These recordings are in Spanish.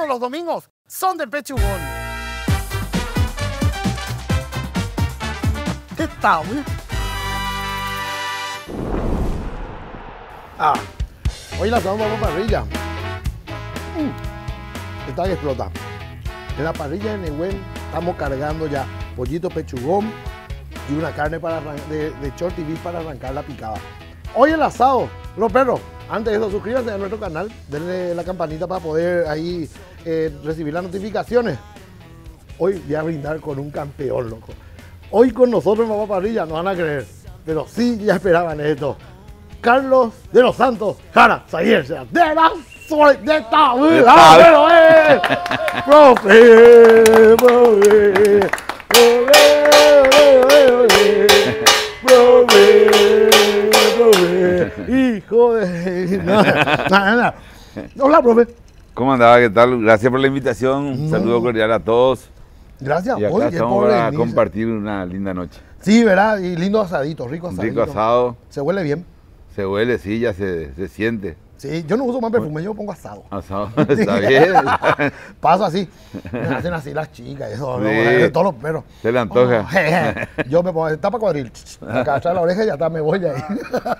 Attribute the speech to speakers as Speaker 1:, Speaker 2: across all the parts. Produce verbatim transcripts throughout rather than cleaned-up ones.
Speaker 1: los domingos son de Pechugón. ¿Qué tal, güey? Ah, hoy la estamos a parrilla. Mm, está que explota. En la parrilla de Nehuen estamos cargando ya pollito pechugón y una carne para de, de short y beef para arrancar la picada. Hoy el asado, los perros. Antes de eso, suscríbanse a nuestro canal, denle la campanita para poder ahí eh, recibir las notificaciones. Hoy voy a brindar con un campeón, loco. Hoy con nosotros en Papá Parrilla, no van a creer, pero sí ya esperaban esto. Carlos de los Santos Jara Zaguer, de la suerte de esta vida, pero eh, profe, profe, profe, profe, hijo de... Nada, nada. Hola, profe.
Speaker 2: ¿Cómo andaba? ¿Qué tal? Gracias por la invitación. Un no. saludo cordial a todos.
Speaker 1: Gracias.
Speaker 2: Y acá
Speaker 1: Oye,
Speaker 2: estamos para compartir una linda noche.
Speaker 1: Sí, ¿verdad? Y lindo asadito, rico asadito.
Speaker 2: Rico asado.
Speaker 1: Se huele bien.
Speaker 2: Se huele, sí, ya se, se siente.
Speaker 1: Sí, yo no uso más perfume, yo pongo asado.
Speaker 2: Asado, está bien.
Speaker 1: Paso así. Me hacen así las chicas, eso, sí. ¿no? Todos los perros.
Speaker 2: Se le antoja.
Speaker 1: Oh, je, je. Yo me pongo, tapa cuadril. Acá atrás la oreja y ya está, me voy ahí.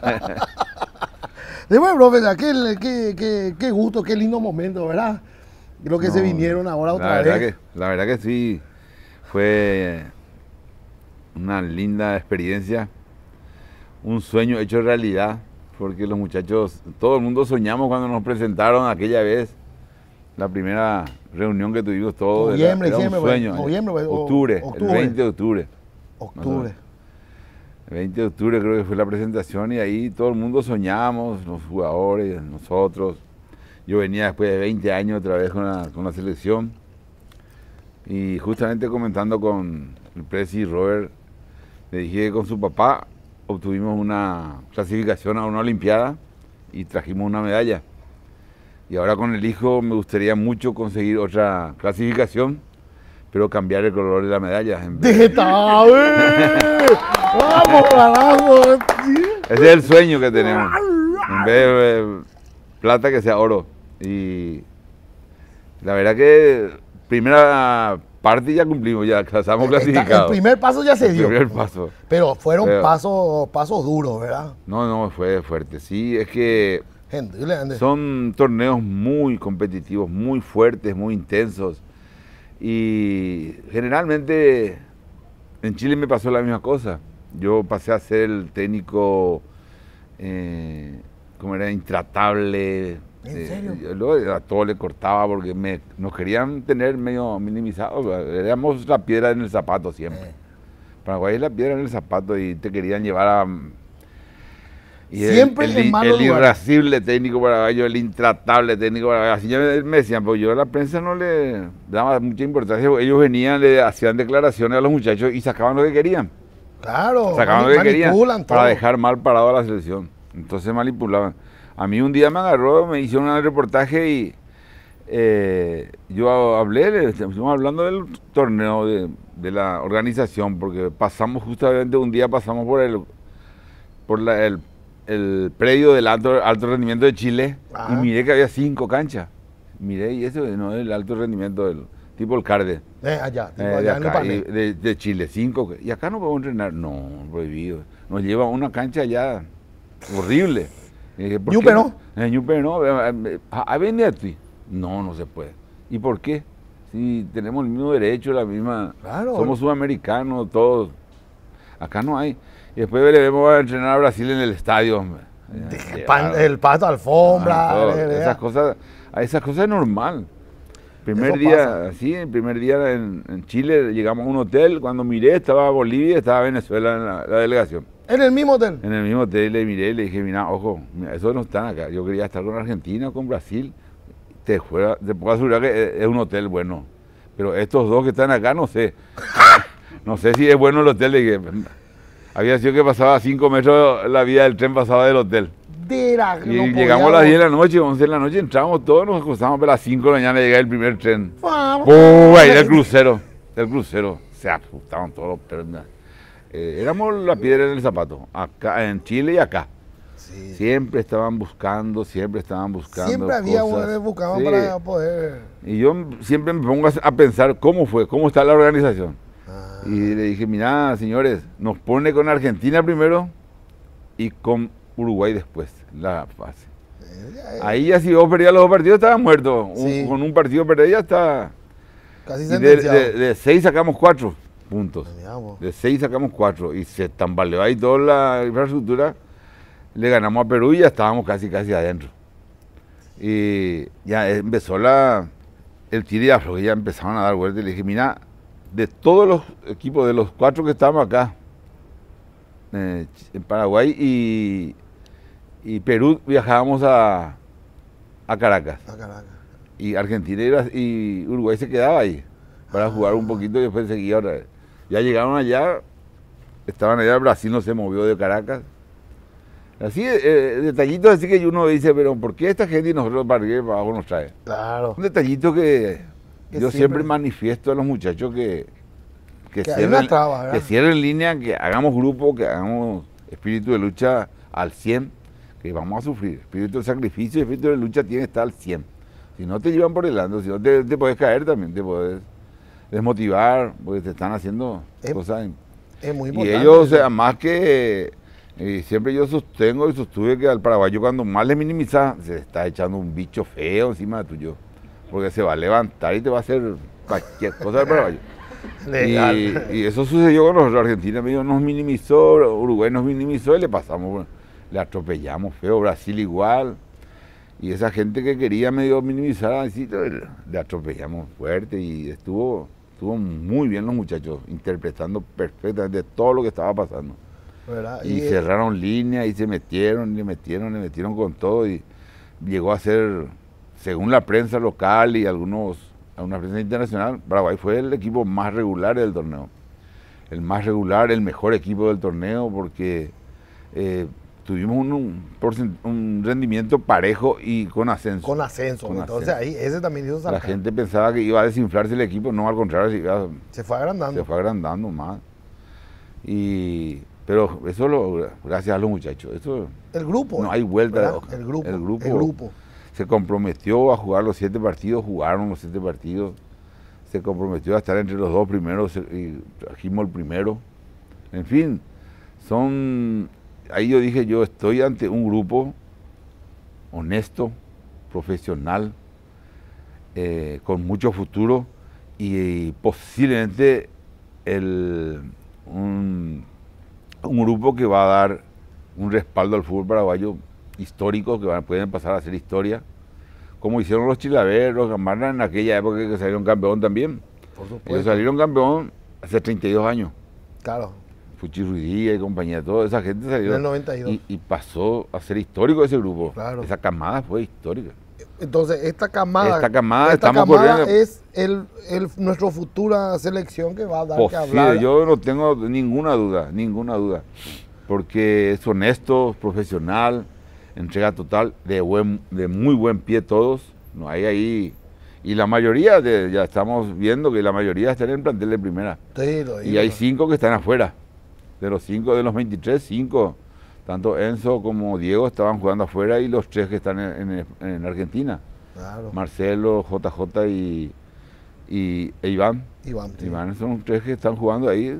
Speaker 1: De bueno, profe, qué, qué, qué, qué gusto, qué lindo momento, ¿verdad? Creo que no, se vinieron ahora otra
Speaker 2: la
Speaker 1: vez.
Speaker 2: Verdad que, la verdad que sí, fue una linda experiencia, un sueño hecho realidad, porque los muchachos, todo el mundo soñamos cuando nos presentaron aquella vez, la primera reunión que tuvimos todos.
Speaker 1: Noviembre,
Speaker 2: era, era
Speaker 1: diciembre,
Speaker 2: un sueño,
Speaker 1: noviembre,
Speaker 2: octubre,
Speaker 1: octubre,
Speaker 2: el veinte de octubre.
Speaker 1: Octubre.
Speaker 2: El veinte de octubre creo que fue la presentación y ahí todo el mundo soñamos, los jugadores, nosotros. Yo venía después de veinte años otra vez con la, con la selección y justamente comentando con el Presi Robert, le dije que con su papá obtuvimos una clasificación a una olimpiada y trajimos una medalla. Y ahora con el hijo me gustaría mucho conseguir otra clasificación, pero cambiar el color de la medalla. En vez...
Speaker 1: ¡De ¡Vamos, vamos!
Speaker 2: Ese es el sueño que tenemos. En vez de plata, que sea oro. Y la verdad que primera parte ya cumplimos, ya estamos clasificados.
Speaker 1: El primer paso ya se
Speaker 2: el
Speaker 1: dio.
Speaker 2: El primer paso.
Speaker 1: Pero fueron
Speaker 2: Pero,
Speaker 1: pasos, pasos duros, ¿verdad?
Speaker 2: No, no, fue fuerte. Sí, es que
Speaker 1: Gente,
Speaker 2: son torneos muy competitivos, muy fuertes, muy intensos. Y generalmente en Chile me pasó la misma cosa. Yo pasé a ser el técnico, eh, como era, intratable.
Speaker 1: ¿En eh, serio?
Speaker 2: Yo, a todo le cortaba porque me, nos querían tener medio minimizados. Éramos la piedra en el zapato siempre. Eh. Paraguay es la piedra en el zapato y te querían llevar a... Y
Speaker 1: siempre
Speaker 2: el,
Speaker 1: el,
Speaker 2: el,
Speaker 1: el
Speaker 2: el irascible técnico paraguayo, el intratable técnico paraguayo. Así me, me decían, pues yo a la prensa no le daba mucha importancia. Ellos venían, le hacían declaraciones a los muchachos y sacaban lo que querían.
Speaker 1: Claro,
Speaker 2: sacaban lo que querían
Speaker 1: todo.
Speaker 2: Para dejar mal parado a la selección. Entonces manipulaban. A mí un día me agarró, me hicieron un reportaje y eh, yo hablé, estuvimos hablando del torneo, de, de la organización, porque pasamos justamente un día, pasamos por el, por la, el, el predio del alto, alto rendimiento de Chile. Ajá. Y miré que había cinco canchas. Miré y eso no es el alto rendimiento del tipo el CARDE.
Speaker 1: Eh, allá, tipo
Speaker 2: eh,
Speaker 1: allá
Speaker 2: de, acá, y de, de Chile, cinco. Y acá no podemos entrenar. No, prohibido. Nos lleva a una cancha allá horrible.
Speaker 1: ¿Ñupe no?
Speaker 2: Eh, Ñupe no. ¿A venir? No, no se puede. ¿Y por qué? Si tenemos el mismo derecho, la misma...
Speaker 1: Claro.
Speaker 2: Somos sudamericanos, todos. Acá no hay. Y después le vemos a entrenar a Brasil en el estadio.
Speaker 1: El, pan, el pato, alfombra.
Speaker 2: Ah, esas cosas, esas cosas es normal. Primer día, pasa. sí, el primer día en, en Chile llegamos a un hotel. Cuando miré, estaba Bolivia y estaba Venezuela en la, la delegación.
Speaker 1: ¿En el mismo hotel?
Speaker 2: En el mismo hotel le miré y le dije, mira, ojo, mira, esos no están acá. Yo quería estar con Argentina o con Brasil. Te, fuera, te puedo asegurar que es un hotel bueno. Pero estos dos que están acá, no sé. No sé si es bueno el hotel. Le dije, había sido que pasaba cinco metros la vía del tren, pasaba del hotel.
Speaker 1: De la,
Speaker 2: y
Speaker 1: no
Speaker 2: llegamos a las diez de la noche, once de la noche, entramos todos, nos acostamos a las cinco de la mañana, llegaba el primer tren.
Speaker 1: Vamos.
Speaker 2: ¡Pum! Ahí del crucero, del crucero. Se asustaban todos los perros. Eh, éramos la piedra en el zapato, acá en Chile y acá.
Speaker 1: Sí.
Speaker 2: Siempre estaban buscando, siempre estaban buscando
Speaker 1: Siempre había
Speaker 2: cosas.
Speaker 1: uno que buscaban
Speaker 2: Sí.
Speaker 1: para poder...
Speaker 2: Y yo siempre me pongo a a pensar cómo fue, cómo está la organización.
Speaker 1: Ah,
Speaker 2: Y le dije, mirá, señores, nos pone con Argentina primero y con Uruguay después, la fase.
Speaker 1: eh, ya, eh,
Speaker 2: Ahí ya si vos perdías los dos partidos estabas muerto. Un-
Speaker 1: Sí.
Speaker 2: con un partido perdido ya está.
Speaker 1: casi
Speaker 2: Y de,
Speaker 1: sentenciado.
Speaker 2: de- de seis sacamos cuatro puntos.
Speaker 1: Mirá vos.
Speaker 2: De seis sacamos cuatro. Y se tambaleó ahí toda la infraestructura. Le ganamos a Perú y ya estábamos casi casi adentro. Y ya empezó la, el tiro y afloje, ya empezaron a dar vueltas. Y le dije, mira, de todos los equipos, de los cuatro que estábamos acá, eh, en Paraguay y, y Perú, viajábamos a, a Caracas.
Speaker 1: Ah, Caracas.
Speaker 2: Y Argentina y, Bras- y Uruguay se quedaba ahí para jugar un poquito y después seguía otra vez. Ya llegaron allá, estaban allá, Brasil no se movió de Caracas. Así, eh, detallitos así que uno dice, pero ¿por qué esta gente y nosotros para arriba y para abajo nos trae?
Speaker 1: Claro.
Speaker 2: Un detallito que,
Speaker 1: Que
Speaker 2: yo
Speaker 1: siempre-
Speaker 2: siempre manifiesto a los muchachos que, que,
Speaker 1: Que hay una
Speaker 2: cierren,
Speaker 1: traba, ¿verdad?
Speaker 2: que cierren línea, que hagamos grupo, que hagamos espíritu de lucha al cien, que vamos a sufrir. Espíritu de sacrificio y espíritu de lucha tiene que estar al cien. Si no te llevan por delante, si no te, te puedes caer también, te puedes desmotivar, porque te están haciendo
Speaker 1: Es-
Speaker 2: cosas.
Speaker 1: Es muy
Speaker 2: Y
Speaker 1: importante.
Speaker 2: ellos, o sea, más que, eh, siempre yo sostengo y sostuve que al paraguayo cuando más le minimiza, se está echando un bicho feo encima de tuyo, porque se va a levantar y te va a hacer cualquier cosa del paraguayo.
Speaker 1: Legal.
Speaker 2: Y, y eso sucedió con nosotros. Argentina medio nos minimizó, Uruguay nos minimizó y le pasamos, bueno, le atropellamos feo, Brasil igual. Y esa gente que quería medio minimizar, así, le le atropellamos fuerte y estuvo, estuvo muy bien los muchachos, interpretando perfectamente todo lo que estaba pasando.
Speaker 1: ¿Verdad?
Speaker 2: Y,
Speaker 1: Y, eh,
Speaker 2: cerraron línea y se metieron, le metieron, le metieron con todo y llegó a ser, según la prensa local y algunos, alguna prensa internacional, Paraguay fue el equipo más regular del torneo. El más regular, el mejor equipo del torneo porque eh, tuvimos un, un, porcent- un rendimiento parejo y con ascenso.
Speaker 1: con ascenso.
Speaker 2: Con
Speaker 1: Entonces
Speaker 2: ascenso.
Speaker 1: ahí ese también hizo
Speaker 2: La
Speaker 1: sacar.
Speaker 2: gente pensaba que iba a desinflarse el equipo, no, al contrario, se, iba-
Speaker 1: Se fue agrandando.
Speaker 2: se fue agrandando más. Y, pero eso lo, gracias a los muchachos, eso
Speaker 1: El grupo.
Speaker 2: no hay vuelta de
Speaker 1: ¿verdad?
Speaker 2: hoja.
Speaker 1: El grupo.
Speaker 2: El grupo,
Speaker 1: El grupo.
Speaker 2: se comprometió a jugar los siete partidos, jugaron los siete partidos, se comprometió a estar entre los dos primeros se- y trajimos el primero. En fin, son, ahí yo dije, yo estoy ante un grupo honesto, profesional, eh, con mucho futuro y, posiblemente el, un, un grupo que va a dar un respaldo al fútbol paraguayo histórico, que van- pueden pasar a ser historia, como hicieron los Chilaver, los Gamarra en aquella época que salieron campeón también.
Speaker 1: Por
Speaker 2: Ellos
Speaker 1: supuesto.
Speaker 2: salieron campeón hace treinta y dos años.
Speaker 1: Claro.
Speaker 2: Fuchi Ruidía y compañía, toda esa gente
Speaker 1: En
Speaker 2: salió
Speaker 1: el noventa y dos.
Speaker 2: y, y pasó a ser histórico ese grupo.
Speaker 1: Claro.
Speaker 2: Esa camada fue histórica.
Speaker 1: Entonces, esta camada,
Speaker 2: Esta camada,
Speaker 1: esta
Speaker 2: estamos
Speaker 1: camada
Speaker 2: corriendo.
Speaker 1: es el, el, nuestra futura selección que va a dar que
Speaker 2: Posible,
Speaker 1: hablar.
Speaker 2: yo no tengo ninguna duda, ninguna duda, porque es honesto, profesional, entrega total, de buen, de muy buen pie todos, no hay ahí, y la mayoría, de, ya estamos viendo que la mayoría están en el plantel de primera,
Speaker 1: Sí, lo
Speaker 2: y
Speaker 1: digo.
Speaker 2: hay cinco que están afuera, de los cinco, de los veintitrés, cinco, tanto Enzo como Diego estaban jugando afuera y los tres que están en, en- en Argentina,
Speaker 1: Claro.
Speaker 2: Marcelo, J J y, y e Iván.
Speaker 1: Iván. sí.
Speaker 2: Iván son tres que están jugando ahí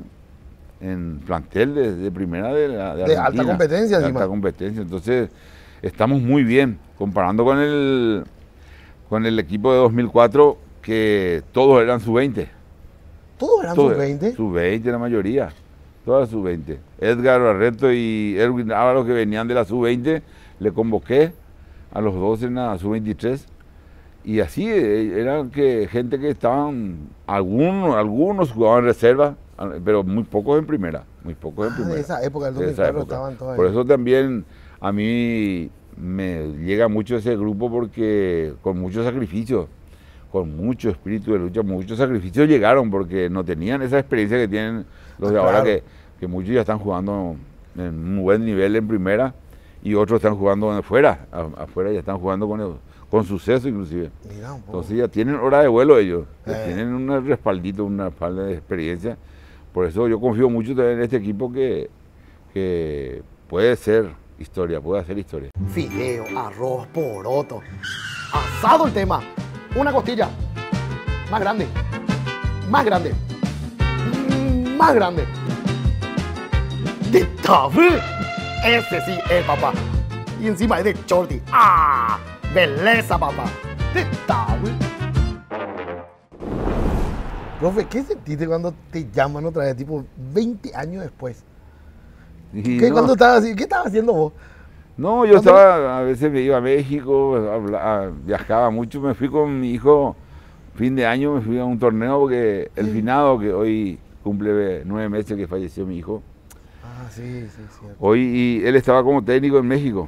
Speaker 2: en plantel de, de primera de, la,
Speaker 1: De alta
Speaker 2: Argentina,
Speaker 1: competencia
Speaker 2: de
Speaker 1: encima.
Speaker 2: alta competencia. Entonces, estamos muy bien comparando con el con el equipo de dos mil cuatro que todos eran sub veinte.
Speaker 1: ¿Todos eran sub veinte?
Speaker 2: sub veinte la mayoría, todas sub veinte. Edgar Barreto y Erwin Ávaros que venían de la sub veinte, le convoqué a los dos en la sub veintitrés. Y así eh, eran que gente que estaban, algunos, algunos jugaban en reserva, pero muy pocos en primera, muy pocos en
Speaker 1: Ah,
Speaker 2: primera.
Speaker 1: de esa época, del
Speaker 2: de
Speaker 1: dos mil
Speaker 2: esa
Speaker 1: cuatro
Speaker 2: época.
Speaker 1: estaban todos
Speaker 2: Por
Speaker 1: ahí.
Speaker 2: eso también a mí me llega mucho ese grupo porque con mucho sacrificio, con mucho espíritu de lucha, muchos sacrificios llegaron porque no tenían esa experiencia que tienen los de
Speaker 1: Ah,
Speaker 2: ahora
Speaker 1: claro.
Speaker 2: que, que muchos ya están jugando en un buen nivel en primera y otros están jugando afuera, a- afuera ya están jugando con, el- con suceso inclusive.
Speaker 1: Mira un poco.
Speaker 2: Entonces ya tienen hora de vuelo ellos, ya
Speaker 1: Eh.
Speaker 2: tienen un respaldito, una espalda de experiencia. Por eso yo confío mucho también en este equipo que, que puede ser historia, puede hacer historia.
Speaker 1: Fideo, arroz, poroto. Asado el tema. Una costilla. Más grande. Más grande. Mm, Más grande. De tabú. Ese sí es, papá. Y encima es de shorty. ¡Ah! Belleza, papá. De tabú. Profe, ¿qué sentiste cuando te llaman otra vez, tipo veinte años después?
Speaker 2: Y
Speaker 1: ¿Qué,
Speaker 2: no,
Speaker 1: cuando estabas así? ¿Qué estabas haciendo vos?
Speaker 2: no, yo
Speaker 1: ¿Cuándo?
Speaker 2: estaba, a veces me iba a México, habla- a- viajaba mucho, me fui con mi hijo, fin de año me fui a un torneo porque el
Speaker 1: Sí.
Speaker 2: finado, que hoy cumple nueve meses que falleció mi hijo,
Speaker 1: Ah, sí, sí, cierto.
Speaker 2: hoy y él estaba como técnico en México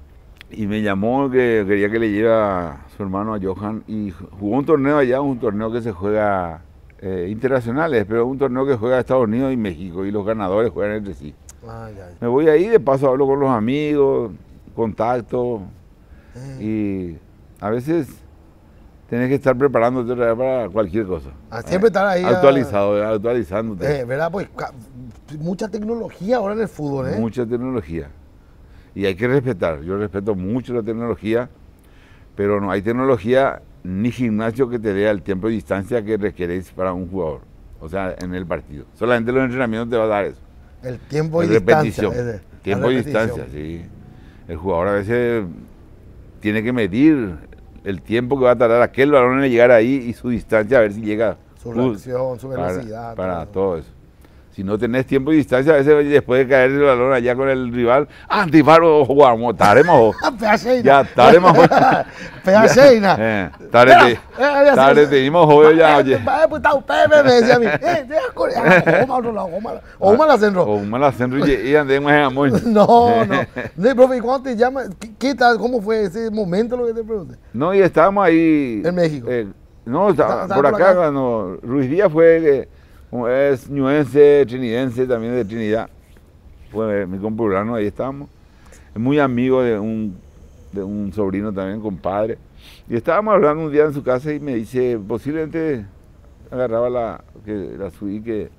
Speaker 2: y me llamó que quería que le lleve a su hermano a Johan y jugó un torneo allá, un torneo que se juega eh, internacionales, pero un torneo que juega Estados Unidos y México y los ganadores juegan entre sí.
Speaker 1: Ay, ay.
Speaker 2: Me voy ahí, de paso hablo con los amigos, contacto
Speaker 1: Eh,
Speaker 2: y a veces tenés que estar preparándote otra vez para cualquier cosa.
Speaker 1: Ah, siempre estar ahí, ah.
Speaker 2: Actualizado, actualizándote.
Speaker 1: eh, ¿verdad? Pues ca- mucha tecnología ahora en el fútbol, ¿eh?
Speaker 2: Mucha tecnología. Y hay que respetar. Yo respeto mucho la tecnología, pero no hay tecnología ni gimnasio que te dé el tiempo y distancia que requerés para un jugador. O sea, en el partido. Solamente los entrenamientos te va a dar eso.
Speaker 1: El tiempo y
Speaker 2: La
Speaker 1: distancia.
Speaker 2: repetición.
Speaker 1: ese, la
Speaker 2: Tiempo y
Speaker 1: repetición.
Speaker 2: distancia, sí. El jugador a veces tiene que medir el tiempo que va a tardar aquel balón en llegar ahí y su distancia, a ver si llega.
Speaker 1: Su
Speaker 2: uh,
Speaker 1: reacción, su
Speaker 2: para-
Speaker 1: velocidad.
Speaker 2: Para,
Speaker 1: todo.
Speaker 2: todo eso. Si no tenés tiempo y distancia, a veces después de caer el balón allá con el rival, antifaro, jugamos, taremos.
Speaker 1: Ah, pedaceina.
Speaker 2: Ya, taremos.
Speaker 1: Pedaceina.
Speaker 2: Eh, Tarde,
Speaker 1: Mira,
Speaker 2: te-
Speaker 1: eh, había
Speaker 2: tarde
Speaker 1: sido-
Speaker 2: tenemos joven ya,
Speaker 1: Eh,
Speaker 2: oye.
Speaker 1: eh, pues, está usted, me me decía a mí. Eh, deja correr. Ah, Oma a otro lado, Oma. Oma la centro.
Speaker 2: O un mal centro y y andemos en amor.
Speaker 1: No, no. No, profe, ¿y cuándo te llama? ¿Qué, qué tal? ¿Cómo fue ese momento lo que te pregunté?
Speaker 2: No, y estábamos ahí.
Speaker 1: En México.
Speaker 2: eh, no, estaba
Speaker 1: Estaba
Speaker 2: por
Speaker 1: por
Speaker 2: acá,
Speaker 1: acá.
Speaker 2: cuando Ruiz Díaz fue, eh, como es ñuense, trinidense, también de Trinidad. Fue mi compueblano, ahí estábamos. Es muy amigo de un, de un sobrino también, compadre. Y estábamos hablando un día en su casa y me dice, posiblemente agarraba la, que, la suí que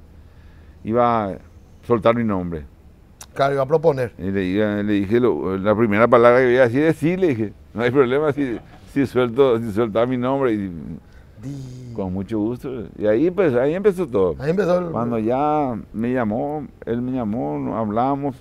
Speaker 2: iba a soltar mi nombre.
Speaker 1: Claro, iba a proponer.
Speaker 2: Y le, diga- le dije, lo- la primera palabra que voy a decir es sí, le dije, no hay problema si, si suelto, si sueltaba mi nombre, y
Speaker 1: Di-
Speaker 2: con mucho gusto. Y ahí pues, ahí empezó todo.
Speaker 1: Ahí empezó el...
Speaker 2: Cuando ya me llamó, él me llamó, nos hablamos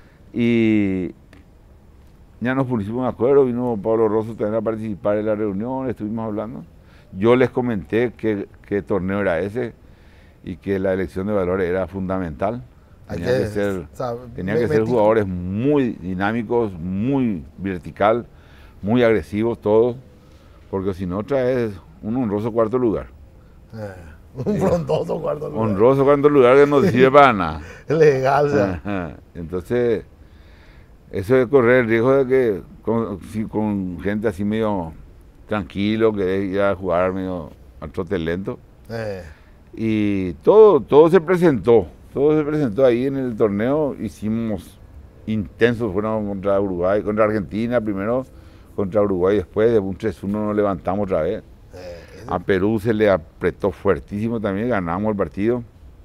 Speaker 2: y ya nos pusimos de acuerdo, vino Pablo Rosso también a participar en la reunión, estuvimos hablando. Yo les comenté qué, qué torneo era ese y que la elección de valores era fundamental.
Speaker 1: Hay
Speaker 2: Tenía que,
Speaker 1: que,
Speaker 2: ser,
Speaker 1: o sea,
Speaker 2: tenía
Speaker 1: me-
Speaker 2: que ser
Speaker 1: metido.
Speaker 2: jugadores muy dinámicos, muy vertical, muy agresivos todos, porque si no traes un honroso cuarto lugar.
Speaker 1: Eh, un frondoso cuarto lugar.
Speaker 2: Honroso cuarto lugar que no sirve para nada.
Speaker 1: Legal, o sea.
Speaker 2: Ajá. Entonces, eso es correr el riesgo de que con, si- con gente así medio tranquilo, que ir a jugar medio al trote lento.
Speaker 1: Eh,
Speaker 2: Y todo, todo se presentó, todo se presentó ahí en el torneo, hicimos intensos, fueron contra Uruguay, contra Argentina primero, contra Uruguay después, de un tres uno nos levantamos otra vez.
Speaker 1: eh,
Speaker 2: A Perú se le apretó fuertísimo también, ganamos el partido.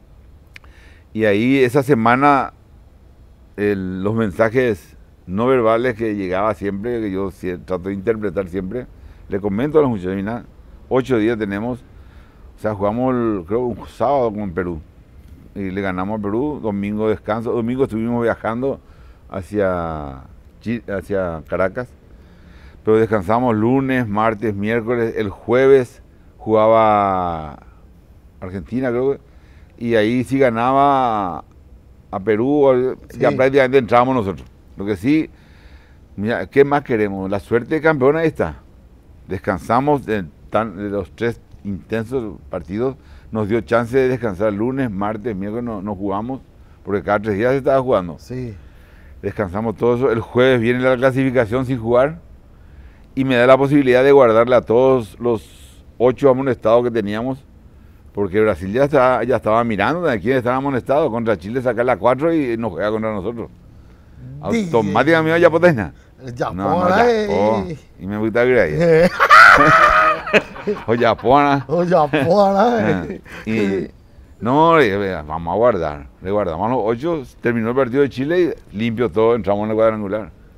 Speaker 2: Y ahí esa semana el- los mensajes no verbales que llegaba siempre, que yo sie- trato de interpretar siempre, le comento a los muchachos, mira, ocho días tenemos, o sea, jugamos el- creo un sábado con Perú y le ganamos a Perú, domingo descanso, domingo estuvimos viajando hacia, Chi- hacia Caracas, pero descansamos lunes, martes, miércoles, el jueves jugaba Argentina creo que, y ahí sí ganaba a Perú, ya
Speaker 1: Sí.
Speaker 2: prácticamente entrábamos nosotros. Lo que sí, mira, ¿qué más queremos? La suerte de campeón ahí está. Descansamos de, tan- de los tres intensos partidos, nos dio chance de descansar lunes, martes, miércoles, no, no jugamos, porque cada tres días se estaba jugando.
Speaker 1: sí.
Speaker 2: Descansamos todo eso. El jueves viene la clasificación sin jugar y me da la posibilidad de guardarle a todos los ocho amonestados que teníamos, porque Brasil ya estaba, ya estaba mirando de quién estaba amonestado. Contra Chile sacar la cuatro y nos juega contra nosotros.
Speaker 1: Di-
Speaker 2: Automáticamente ya potena.
Speaker 1: El Japón,
Speaker 2: No, no,
Speaker 1: eh,
Speaker 2: Japón. Y me gusta que ahí.
Speaker 1: eh,
Speaker 2: O Japón.
Speaker 1: el Japón,
Speaker 2: Ah,
Speaker 1: eh.
Speaker 2: Y no, le dije, vamos a guardar. Le guardamos los ocho, terminó el partido de Chile y limpio todo, entramos en el cuadrangular.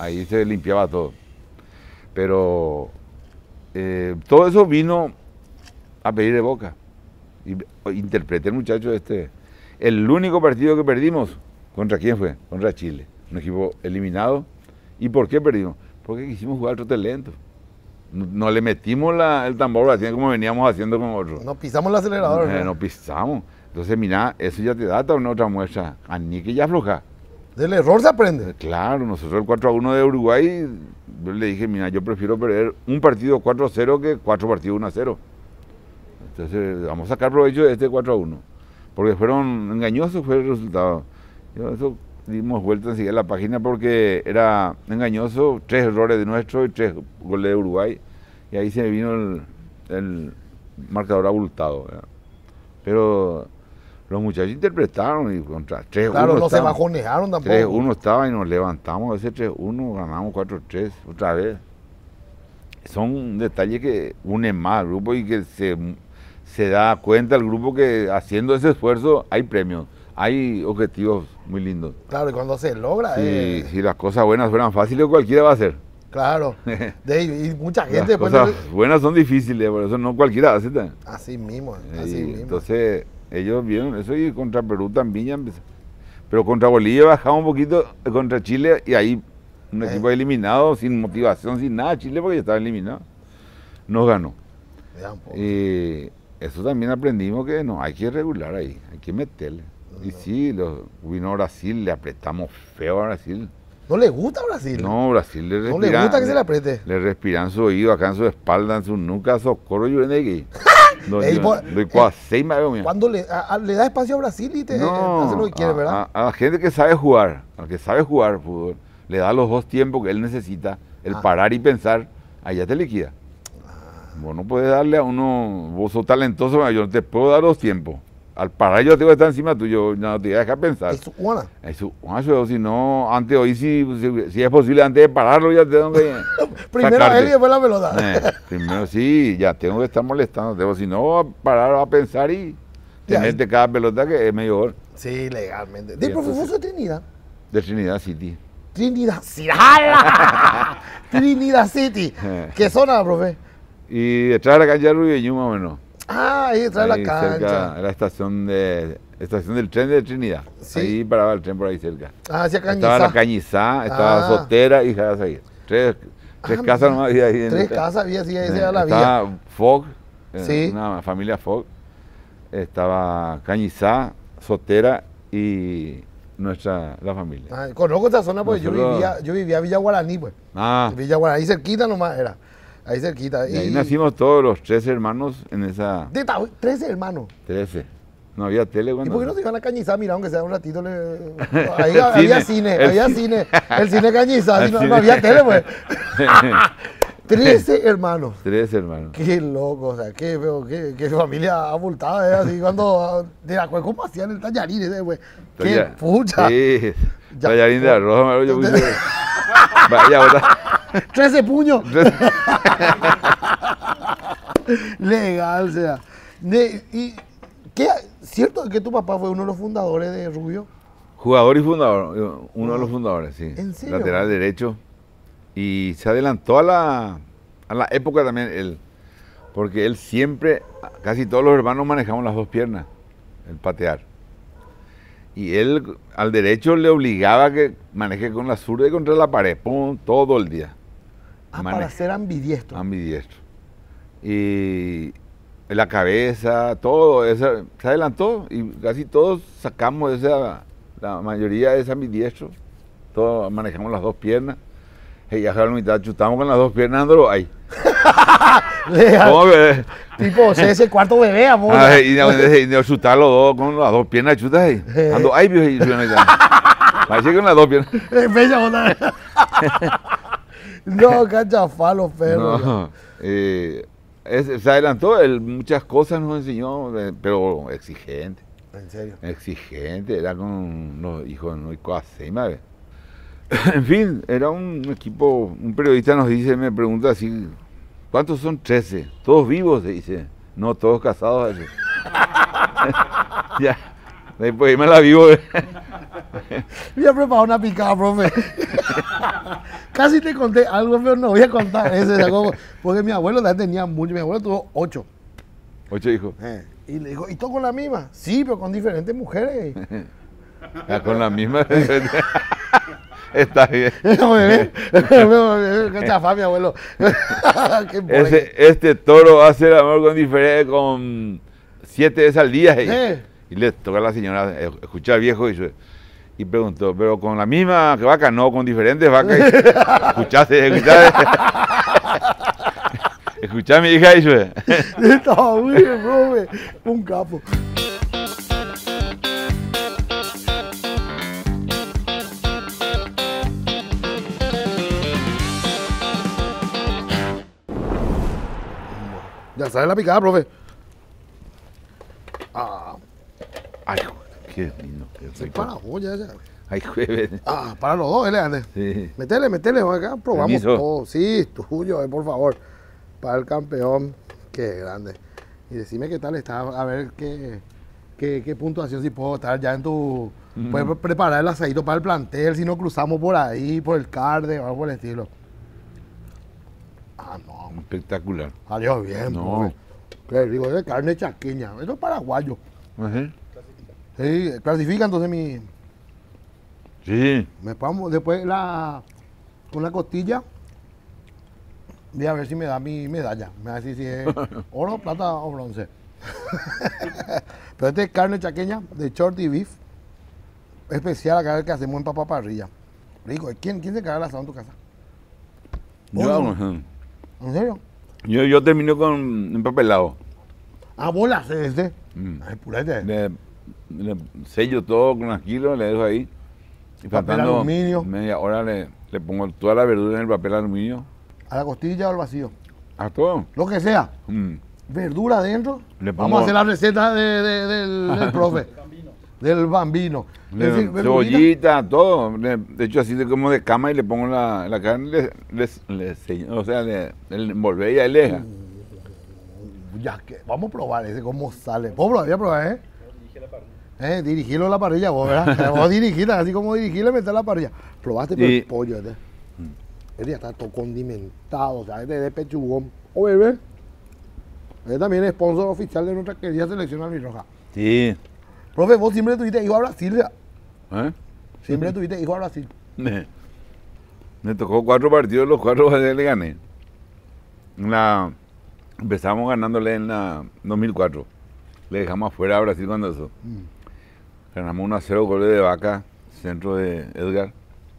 Speaker 2: ahí se limpiaba todo. Pero eh, todo eso vino a pedir de Boca. Y interpreté el muchacho este. El único partido que perdimos, ¿contra quién fue? Contra Chile. Un equipo eliminado. ¿Y por qué perdimos? Porque quisimos jugar otro talento. No, no le metimos la, el tambor así como veníamos haciendo con otros.
Speaker 1: No pisamos el acelerador.
Speaker 2: Eh,
Speaker 1: ¿no?
Speaker 2: no pisamos. Entonces, mira, eso ya te da una otra muestra. A ni que ya afloja.
Speaker 1: Del error se aprende.
Speaker 2: Claro, nosotros el cuatro a uno de Uruguay, yo le dije, mira, yo prefiero perder un partido cuatro a cero que cuatro partidos uno a cero. Entonces, vamos a sacar provecho de este cuatro a uno. Porque fueron engañosos, fue el resultado. Yo, eso dimos vuelta enseguida a la página porque era engañoso, tres errores de nuestro y tres goles de Uruguay. Y ahí se me vino el, el marcador abultado, ¿verdad? Pero los muchachos interpretaron y contra tres uno.
Speaker 1: Claro, no se bajonearon tampoco.
Speaker 2: tres uno estaba y nos levantamos ese tres uno, ganamos cuatro tres otra vez. Son detalles que unen más al grupo y que se, se da cuenta el grupo que haciendo ese esfuerzo hay premios, hay objetivos muy lindos.
Speaker 1: Claro, y cuando se logra...
Speaker 2: Si,
Speaker 1: eh,
Speaker 2: si las cosas buenas fueran fáciles, cualquiera va a hacer.
Speaker 1: Claro, de, y mucha gente
Speaker 2: Las
Speaker 1: después...
Speaker 2: cosas
Speaker 1: de-
Speaker 2: buenas son difíciles, por eso no cualquiera hace. también.
Speaker 1: Así mismo,
Speaker 2: Y
Speaker 1: así mismo.
Speaker 2: entonces ellos vieron eso y contra Perú también ya empezó. Pero contra Bolivia bajamos un poquito, eh, contra Chile y ahí un
Speaker 1: Eh.
Speaker 2: equipo eliminado, sin motivación, sin nada, Chile porque ya estaba eliminado, nos ganó.
Speaker 1: Vean, po.
Speaker 2: Y eso también aprendimos que no, hay que regular ahí, hay que meterle. Y sí, los, vino Brasil, le apretamos feo a Brasil.
Speaker 1: ¿No le gusta Brasil?
Speaker 2: No, Brasil le
Speaker 1: ¿No
Speaker 2: respiran.
Speaker 1: le gusta que se le apriete?
Speaker 2: Le respiran su oído, acá en su espalda, en su nuca, socorro, yo vengo aquí. No,
Speaker 1: Ey,
Speaker 2: yo-
Speaker 1: por-
Speaker 2: doy cua- seis más, veo, mira.
Speaker 1: Cuando le, a- a- le da espacio a Brasil y te
Speaker 2: No,
Speaker 1: hace lo que quiere,
Speaker 2: a-
Speaker 1: ¿verdad?
Speaker 2: A, a la gente que sabe jugar, al que sabe jugar fútbol, le da los dos tiempos que él necesita, el
Speaker 1: Ah.
Speaker 2: parar y pensar, allá te liquida. Vos no puedes darle a uno, vos sos talentoso, pero yo no te puedo dar dos tiempos. Al parar yo tengo que estar encima tuyo, no te voy a dejar pensar.
Speaker 1: Es una.
Speaker 2: Eso, eso, si no, antes hoy, si, si, si es posible, antes de pararlo ya tengo que
Speaker 1: Primero
Speaker 2: sacarte.
Speaker 1: él y después la pelota.
Speaker 2: Eh, primero sí, ya tengo que estar molestando, pero si no, va a parar a pensar y te
Speaker 1: Ya.
Speaker 2: mete cada pelota que es medio gol.
Speaker 1: Sí, legalmente. De
Speaker 2: Y
Speaker 1: profe,
Speaker 2: entonces-
Speaker 1: vos sos de Trinidad.
Speaker 2: De Trinidad City.
Speaker 1: Trinidad City. ¡Hala! Trinidad City. ¿Qué zona, profe?
Speaker 2: Y detrás de la cancha de Rubiñú, más o menos.
Speaker 1: Ah, ahí detrás de
Speaker 2: Ahí
Speaker 1: la
Speaker 2: cerca,
Speaker 1: cancha.
Speaker 2: la estación de estación del tren de Trinidad.
Speaker 1: Sí.
Speaker 2: Ahí paraba el tren por ahí cerca.
Speaker 1: Ah, hacia
Speaker 2: Estaba
Speaker 1: Cañizá.
Speaker 2: la Cañizá, estaba
Speaker 1: Ah.
Speaker 2: Sotera y Jarazaguir. Tres, tres
Speaker 1: Ah,
Speaker 2: casas
Speaker 1: mira.
Speaker 2: nomás había ahí. en
Speaker 1: Tres
Speaker 2: esta-
Speaker 1: casas había, sí, esa
Speaker 2: Eh,
Speaker 1: era la vía.
Speaker 2: estaba Fogg, eh,
Speaker 1: Sí.
Speaker 2: una familia Fogg. Estaba Cañizá, Sotera y nuestra la familia.
Speaker 1: Ah, conozco esta zona porque yo
Speaker 2: Nosotros-
Speaker 1: vivía, yo vivía en Villa Guaraní, pues.
Speaker 2: Ah,
Speaker 1: Villa Guaraní, ahí cerquita nomás era. Ahí cerquita.
Speaker 2: y ahí nacimos todos los tres hermanos en esa
Speaker 1: De Tahuí, trece hermanos.
Speaker 2: trece. No había tele
Speaker 1: ¿Y
Speaker 2: cuando.
Speaker 1: por qué no se iban a Cañizá? Mira, aunque sea un ratito. Le... Ahí
Speaker 2: El
Speaker 1: había
Speaker 2: cine,
Speaker 1: cine,
Speaker 2: el
Speaker 1: había
Speaker 2: cine.
Speaker 1: cine. El cine Cañizá,
Speaker 2: El
Speaker 1: si no,
Speaker 2: cine.
Speaker 1: no había tele, pues. trece hermanos.
Speaker 2: Tres hermanos.
Speaker 1: Qué loco, o sea, qué, feo, qué, qué familia abultada, ¿eh? Así cuando, de la cual, ¿cómo hacían el tallarín ese, güey? Qué
Speaker 2: Talla-
Speaker 1: pucha.
Speaker 2: Sí,
Speaker 1: Ya.
Speaker 2: tallarín de arroz, me yo puse. Vaya, otra.
Speaker 1: trece puños. Legal, o sea. De- y, ¿qué, ¿Cierto que tu papá fue uno de los fundadores de Rubio?
Speaker 2: Jugador y fundador, uno de los fundadores, sí.
Speaker 1: ¿En serio?
Speaker 2: Lateral derecho. Y se adelantó a la, a la época también él, porque él siempre, casi todos los hermanos manejamos las dos piernas, el patear. Y él al derecho le obligaba a que maneje con la zurda y contra la pared, pum, todo el día.
Speaker 1: Ah,
Speaker 2: Maneja.
Speaker 1: para ser ambidiestro.
Speaker 2: Ambidiestro. Y la cabeza, todo, esa, se adelantó y casi todos sacamos esa, la mayoría es ambidiestro, todos manejamos las dos piernas. Y ya a la mitad chutamos con las dos piernas, andando ahí.
Speaker 1: Legal.
Speaker 2: ¿Cómo que?
Speaker 1: Tipo, ese cuarto bebé, amor.
Speaker 2: Ah, y de, y de chutar los dos con las dos piernas chutas ahí. Ando ahí, viejo, y suena ya. Parece con las dos piernas.
Speaker 1: Es bella, bota. No, cachafalo, perro.
Speaker 2: No, eh, es- se adelantó, él muchas cosas nos enseñó, eh, pero exigente.
Speaker 1: En serio.
Speaker 2: Exigente, era con los hijos de Noicoaseima. En fin, era un equipo, un periodista nos dice, me pregunta así, ¿cuántos son? trece. ¿Todos vivos? Se dice. No, todos casados. Dice. Ya, Después me la vivo.
Speaker 1: Voy a preparar una picada, profe. Casi te conté algo, pero no voy a contar ese. Porque mi abuelo ya tenía mucho. Mi abuelo tuvo ocho.
Speaker 2: Ocho hijos.
Speaker 1: Eh, y le dijo, ¿y todo con la misma? Sí, pero con diferentes mujeres.
Speaker 2: Ya, con la misma. Está bien.
Speaker 1: No, bebé. Qué chafá, mi abuelo. Qué
Speaker 2: Ese, este toro hace el amor con diferente, con siete veces al día. Y,
Speaker 1: Eh.
Speaker 2: y le toca a la señora, escucha al viejo y, su- y preguntó, ¿pero con la misma vaca? No, con diferentes vacas. Y, escuchaste, escuchaste. Escuchá a mi hija y yo.
Speaker 1: Estaba muy bien, profe. Un capo. Ya sale la picada, profe. Ah,
Speaker 2: Ay, qué lindo. Qué
Speaker 1: se
Speaker 2: rico.
Speaker 1: para vos, ya, ya.
Speaker 2: Ay, jueves.
Speaker 1: Ah, para los dos, Eleante.
Speaker 2: Sí.
Speaker 1: Metele, metele, acá probamos
Speaker 2: Permiso.
Speaker 1: todo. Sí, tuyo, eh, por favor. Para el campeón. Qué grande. Y decime qué tal está, a ver qué, qué, qué puntuación, si puedo estar ya en tu...
Speaker 2: Mm.
Speaker 1: Puedes preparar el asadito para el plantel, si no cruzamos por ahí, por el carde o algo por el estilo. Ah, no.
Speaker 2: Espectacular.
Speaker 1: Salió bien,
Speaker 2: No.
Speaker 1: profe. Qué rico, es de carne chaqueña. Eso es paraguayo.
Speaker 2: Ajá.
Speaker 1: Sí, clasifica entonces mi...
Speaker 2: Sí.
Speaker 1: Me pongo después la con la costilla. Voy a ver si me da mi medalla. Me va a decir si es oro, plata o bronce. Pero este es carne chaqueña de shorty beef. Especial acá que hacemos en papa parrilla. Rico. ¿Quién, quién se carga el asado en tu casa? ¿Vos
Speaker 2: Yo,
Speaker 1: no?
Speaker 2: ajá.
Speaker 1: ¿En serio?
Speaker 2: yo, yo termino con empapelado.
Speaker 1: Ah, vos la haces este.
Speaker 2: Mm.
Speaker 1: Ay, purete.
Speaker 2: Le, le sello todo con las kilos, le dejo ahí. Y
Speaker 1: Papel
Speaker 2: faltando
Speaker 1: aluminio.
Speaker 2: media hora le, le pongo toda la verdura en el papel aluminio.
Speaker 1: A la costilla o al vacío.
Speaker 2: A todo.
Speaker 1: Lo que sea.
Speaker 2: Mm.
Speaker 1: Verdura adentro.
Speaker 2: Le
Speaker 1: Vamos
Speaker 2: pongo-
Speaker 1: a hacer la receta de- de- del, del profe. Del bambino.
Speaker 2: Le-
Speaker 1: Es decir, verdurita.
Speaker 2: cebollita, todo. Le- de hecho, así de como de cama y le pongo la, la carne, le, le, le sello, o sea, le, le envolvé y ahí le deja.
Speaker 1: Ya que, vamos a probar ese, cómo sale. Vos probar, voy a probar, ¿eh? Eh, dirigirlo a la parrilla, vos, ¿verdad? Vos dirigirla, así como dirigirle, meter a la parrilla. Probaste pero
Speaker 2: Y-
Speaker 1: el pollo, este. Este ya está todo condimentado, o sea, este es de pechugón. O bebé. Este también es sponsor oficial de nuestra querida selección albirroja.
Speaker 2: Sí.
Speaker 1: Profe, vos siempre tuviste hijo a Brasil, ¿ya?
Speaker 2: ¿Eh?
Speaker 1: Siempre tuviste hijo a Brasil.
Speaker 2: Me, me tocó cuatro partidos, los cuatro le gané. La, empezamos ganándole en la dos mil cuatro. Le dejamos afuera a Brasil cuando eso. Ganamos uno a cero, goles de Vaca, centro de Edgar.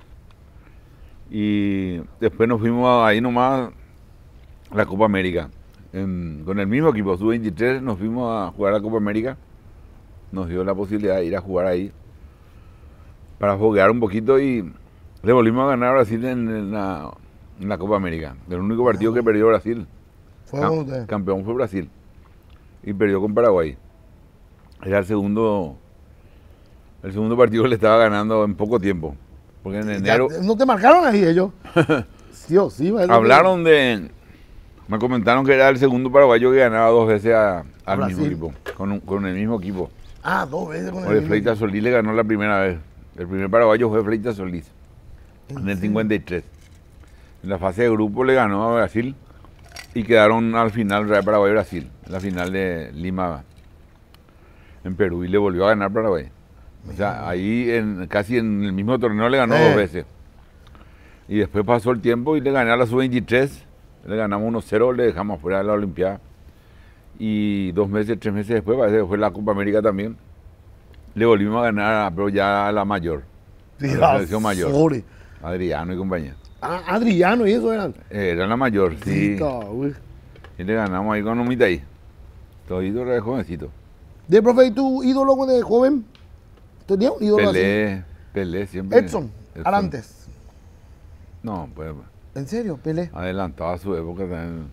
Speaker 2: Y después nos fuimos a- ahí nomás a la Copa América. En- con el mismo equipo, sub veintitrés, nos fuimos a jugar a la Copa América. Nos dio la posibilidad de ir a jugar ahí para foguear un poquito y le volvimos a ganar a Brasil en, en la, en la Copa América. El único partido que perdió Brasil.
Speaker 1: Fue
Speaker 2: Cam-
Speaker 1: con usted.
Speaker 2: campeón fue Brasil. Y perdió con Paraguay. Era el segundo, el segundo partido que le estaba ganando en poco tiempo. Porque en enero
Speaker 1: Ya, ¿no te marcaron ahí ellos? Sí o sí. es lo que-
Speaker 2: hablaron de... Me comentaron que era el segundo paraguayo que ganaba dos veces a- al
Speaker 1: Brasil.
Speaker 2: mismo equipo. Con, un- con el mismo equipo.
Speaker 1: Ah, dos veces con el
Speaker 2: Oye,
Speaker 1: mismo
Speaker 2: Freitas
Speaker 1: equipo.
Speaker 2: Solís le ganó la primera vez. El primer paraguayo fue Freitas Solís. En el cincuenta y tres. En la fase de grupo le ganó a Brasil y quedaron al final Real Paraguay y Brasil, en la final de Lima en Perú y le volvió a ganar Paraguay. O sea, ahí en, casi en el mismo torneo le ganó
Speaker 1: Eh.
Speaker 2: dos veces. Y después pasó el tiempo y le gané a la sub veintitrés, le ganamos uno cero, le dejamos fuera de la Olimpiada. Y dos meses, tres meses después, parece que fue la Copa América también, le volvimos a ganar, pero ya a la mayor,
Speaker 1: Sí,
Speaker 2: a la
Speaker 1: ah,
Speaker 2: selección mayor.
Speaker 1: sorry.
Speaker 2: Adriano y compañía.
Speaker 1: Ah, Adriano y eso eran.
Speaker 2: Eh, Era la mayor, sí.
Speaker 1: Chica, uy.
Speaker 2: Y le ganamos ahí con un mitad ahí. Todito era de jovencito.
Speaker 1: De profe, ¿y tu ídolo de joven? ¿Tenía un ídolo
Speaker 2: Pelé, Pelé siempre.
Speaker 1: así? Edson, Arantes.
Speaker 2: No, pues
Speaker 1: ¿En serio? Pelé.
Speaker 2: adelantaba su época también.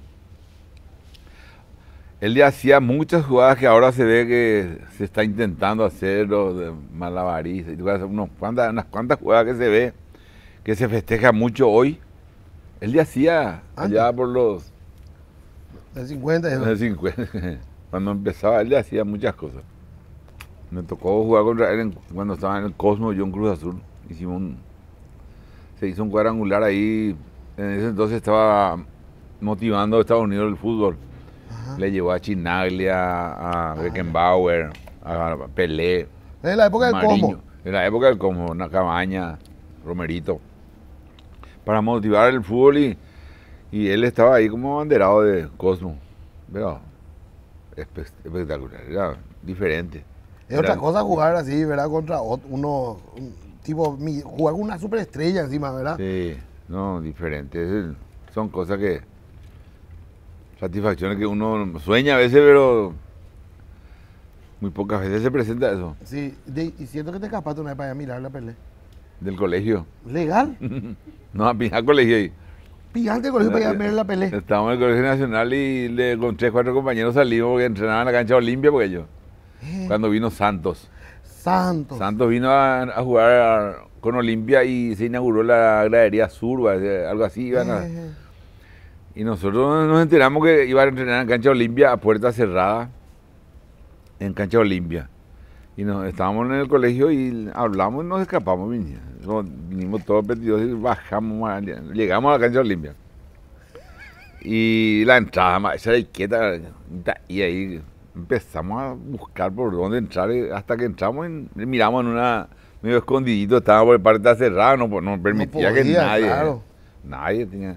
Speaker 2: Él ya hacía muchas jugadas que ahora se ve que se está intentando hacer, los de malabarista y todo eso, unos cuantas- unas cuantas jugadas que se ve, que se festeja mucho hoy. Él ya hacía allá
Speaker 1: Antes.
Speaker 2: por los
Speaker 1: El cincuenta y eso.
Speaker 2: los cincuenta, cuando empezaba él ya hacía muchas cosas. Me tocó jugar contra él en- cuando estaba en el Cosmo, yo en Cruz Azul. Hicimos un, se hizo un cuadrangular ahí. En ese entonces estaba motivando a Estados Unidos el fútbol.
Speaker 1: Ajá.
Speaker 2: Le llevó a Chinaglia, a Beckenbauer, a Pelé,
Speaker 1: Es la época del
Speaker 2: Mariño.
Speaker 1: Cosmo.
Speaker 2: En la época del Cosmo, una Cabaña, Romerito. Para motivar el fútbol y, y él estaba ahí como abanderado de Cosmo. Pero espe- espectacular, era diferente.
Speaker 1: Es otra
Speaker 2: Era-
Speaker 1: cosa jugar así, ¿verdad? Contra ot- uno, un tipo, mi- jugar con una superestrella encima, ¿verdad?
Speaker 2: Sí, no, diferente. Es el- son cosas que. Satisfacciones que uno sueña a veces, pero muy pocas veces se presenta eso.
Speaker 1: Sí, de- y siento que te escapaste una vez para ir a mirar la pelea.
Speaker 2: Del colegio.
Speaker 1: ¿Legal?
Speaker 2: No, a al colegio ahí.
Speaker 1: Pijante el colegio para ir a mirar la pelea.
Speaker 2: Estábamos en el Colegio Nacional y le, con tres, cuatro compañeros salimos porque entrenaban en la cancha Olimpia porque yo.
Speaker 1: Eh,
Speaker 2: Cuando vino Santos.
Speaker 1: Santos.
Speaker 2: Santos vino a, a jugar a- con Olimpia y se inauguró la gradería Sur, o algo así. Iban a-
Speaker 1: Eh,
Speaker 2: y nosotros nos enteramos que iban a entrenar en cancha Olimpia a puerta cerrada. En cancha Olimpia. Y nos, estábamos en el colegio y hablamos y nos escapamos. Vinimos, vinimos todos perdidos y bajamos, a- llegamos a la cancha Olimpia. Y la entrada, ma, esa era quieta, y ahí empezamos a buscar por dónde entrar, y hasta que entramos y miramos en una medio escondidito, estaba por parte cerrada, no, no permitía que
Speaker 1: podía,
Speaker 2: nadie,
Speaker 1: claro.
Speaker 2: nadie tenía.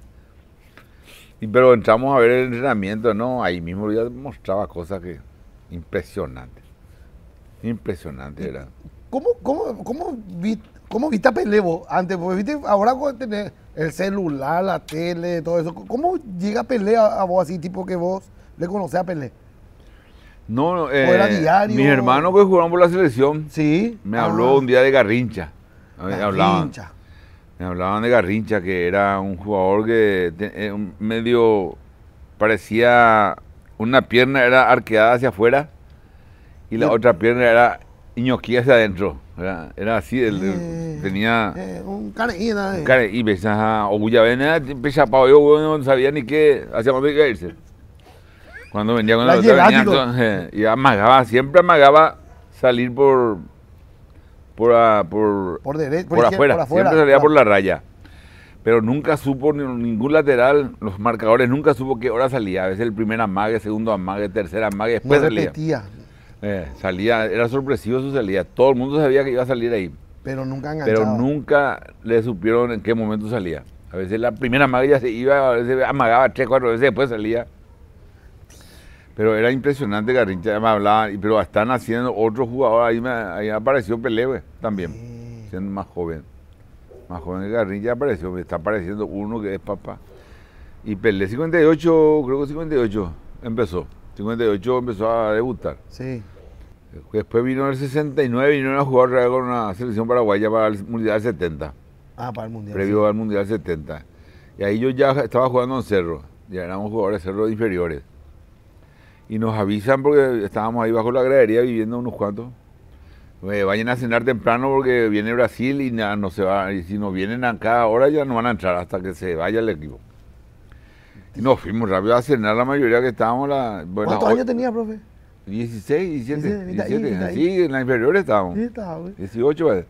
Speaker 2: Y, pero entramos a ver el entrenamiento, no, ahí mismo ya mostraba cosas que impresionantes, impresionante era.
Speaker 1: ¿Cómo, cómo, cómo, vi, ¿Cómo viste a Pelé vos antes? Porque viste, ahora con tener el celular, la tele, todo eso, ¿cómo llega Pelé a, a vos así, tipo que vos le conocés a Pelé?
Speaker 2: No, no,
Speaker 1: era
Speaker 2: eh,
Speaker 1: diario?
Speaker 2: mis hermanos que jugaron por la selección
Speaker 1: Sí.
Speaker 2: me
Speaker 1: Ah,
Speaker 2: habló un día de Garrincha. Me hablaban,
Speaker 1: Garrincha.
Speaker 2: me hablaban de Garrincha, que era un jugador que te- eh, un medio parecía, una pierna era arqueada hacia afuera y la
Speaker 1: Y-
Speaker 2: otra pierna era ñoquía hacia adentro. Era, era así, el- el-
Speaker 1: Eh,
Speaker 2: tenía
Speaker 1: eh, un careína. Eh.
Speaker 2: cara y pensaba, o cuya vena, pechapado, yo bueno, no sabía ni qué, hacia dónde iba a irse. Cuando venía con
Speaker 1: La
Speaker 2: la otra venía,
Speaker 1: Gelático.
Speaker 2: entonces, y amagaba, siempre amagaba salir por por, a- por,
Speaker 1: Por derecha,
Speaker 2: por afuera,
Speaker 1: por afuera.
Speaker 2: siempre salía por
Speaker 1: claro.
Speaker 2: la raya. Pero nunca supo ni- ningún lateral, los marcadores nunca supo qué hora salía. A veces el primer amague, segundo amague, tercer amague,
Speaker 1: No
Speaker 2: después salía.
Speaker 1: repetía,
Speaker 2: Eh, salía, era sorpresivo su salida. Todo el mundo sabía que iba a salir ahí,
Speaker 1: pero nunca enganchaba.
Speaker 2: pero nunca le supieron en qué momento salía. A veces la primera amague ya se iba, a veces amagaba tres, cuatro veces, después salía. Pero era impresionante, Garrincha me hablaba, y- pero están haciendo otros jugadores, ahí, me- ahí apareció Pelé, güey, también,
Speaker 1: Sí.
Speaker 2: siendo más joven. Más joven que Garrincha apareció, me está apareciendo uno que es papá. Y Pelé cincuenta y ocho, creo que cincuenta y ocho empezó. cincuenta y ocho empezó a debutar.
Speaker 1: Sí.
Speaker 2: Después vino el sesenta y nueve, vino a jugar otra vez con una selección paraguaya para el Mundial setenta,
Speaker 1: Ah, para el mundial.
Speaker 2: previo al Mundial setenta. Y ahí yo ya estaba jugando en Cerro, ya éramos jugadores de Cerro inferiores. Y nos avisan porque estábamos ahí bajo la gradería viviendo unos cuantos. Eh, vayan a cenar temprano porque viene Brasil y nada, no se va. Y si no vienen acá ahora ya no van a entrar hasta que se vaya el equipo. Y nos fuimos rápido a cenar la mayoría que estábamos. La, bueno,
Speaker 1: ¿Cuántos
Speaker 2: la-
Speaker 1: años tenía, profe?
Speaker 2: dieciséis, diecisiete,
Speaker 1: Dice, ahí,
Speaker 2: diecisiete,
Speaker 1: ahí.
Speaker 2: sí, en la inferior estábamos.
Speaker 1: Sí, estaba, güey.
Speaker 2: dieciocho, ¿vale?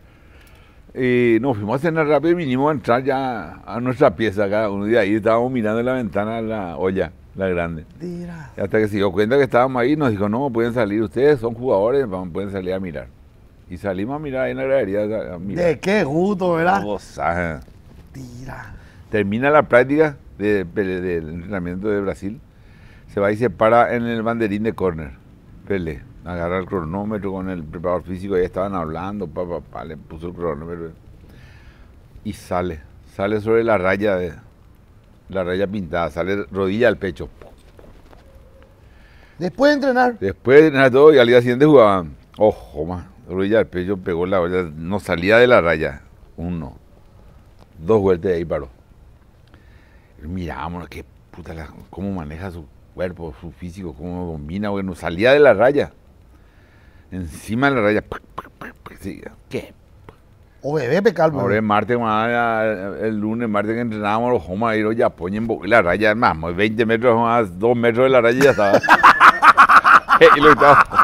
Speaker 2: Y nos fuimos a cenar rápido y vinimos a entrar ya a nuestra pieza cada uno. Y ahí estábamos mirando en la ventana la olla, la grande.
Speaker 1: Tira.
Speaker 2: Y hasta que se dio cuenta que estábamos ahí, nos dijo, no, pueden salir ustedes, son jugadores, vamos, pueden salir a mirar. Y salimos a mirar ahí en la gradería, a mirar.
Speaker 1: De qué gusto, ¿verdad?
Speaker 2: A gozar.
Speaker 1: Tira.
Speaker 2: Termina la práctica de- de- del entrenamiento de Brasil, se va y se para en el banderín de córner. Pelé, agarra el cronómetro con el preparador físico, ahí estaban hablando, pa, pa, pa, le puso el cronómetro y sale, sale sobre la raya de la raya pintada, sale rodilla al pecho.
Speaker 1: Después de entrenar.
Speaker 2: Después de nada todo y al día siguiente jugaban, ojo más, rodilla al pecho, pegó la olla, no salía de la raya, uno, dos vueltas y ahí paró. Mirábamos, qué puta, la- cómo maneja su cuerpo, su físico, cómo domina, porque no salía de la raya. Encima de la raya, pac, pac, pac, pac, sí, ¿qué?
Speaker 1: O bebé pecalvo.
Speaker 2: Ahora el martes, ma, el lunes, martes que entrenábamos, los homas ahí, ya ponen la raya, más, veinte metros más, dos metros de la raya y ya estaba. Y lo estaba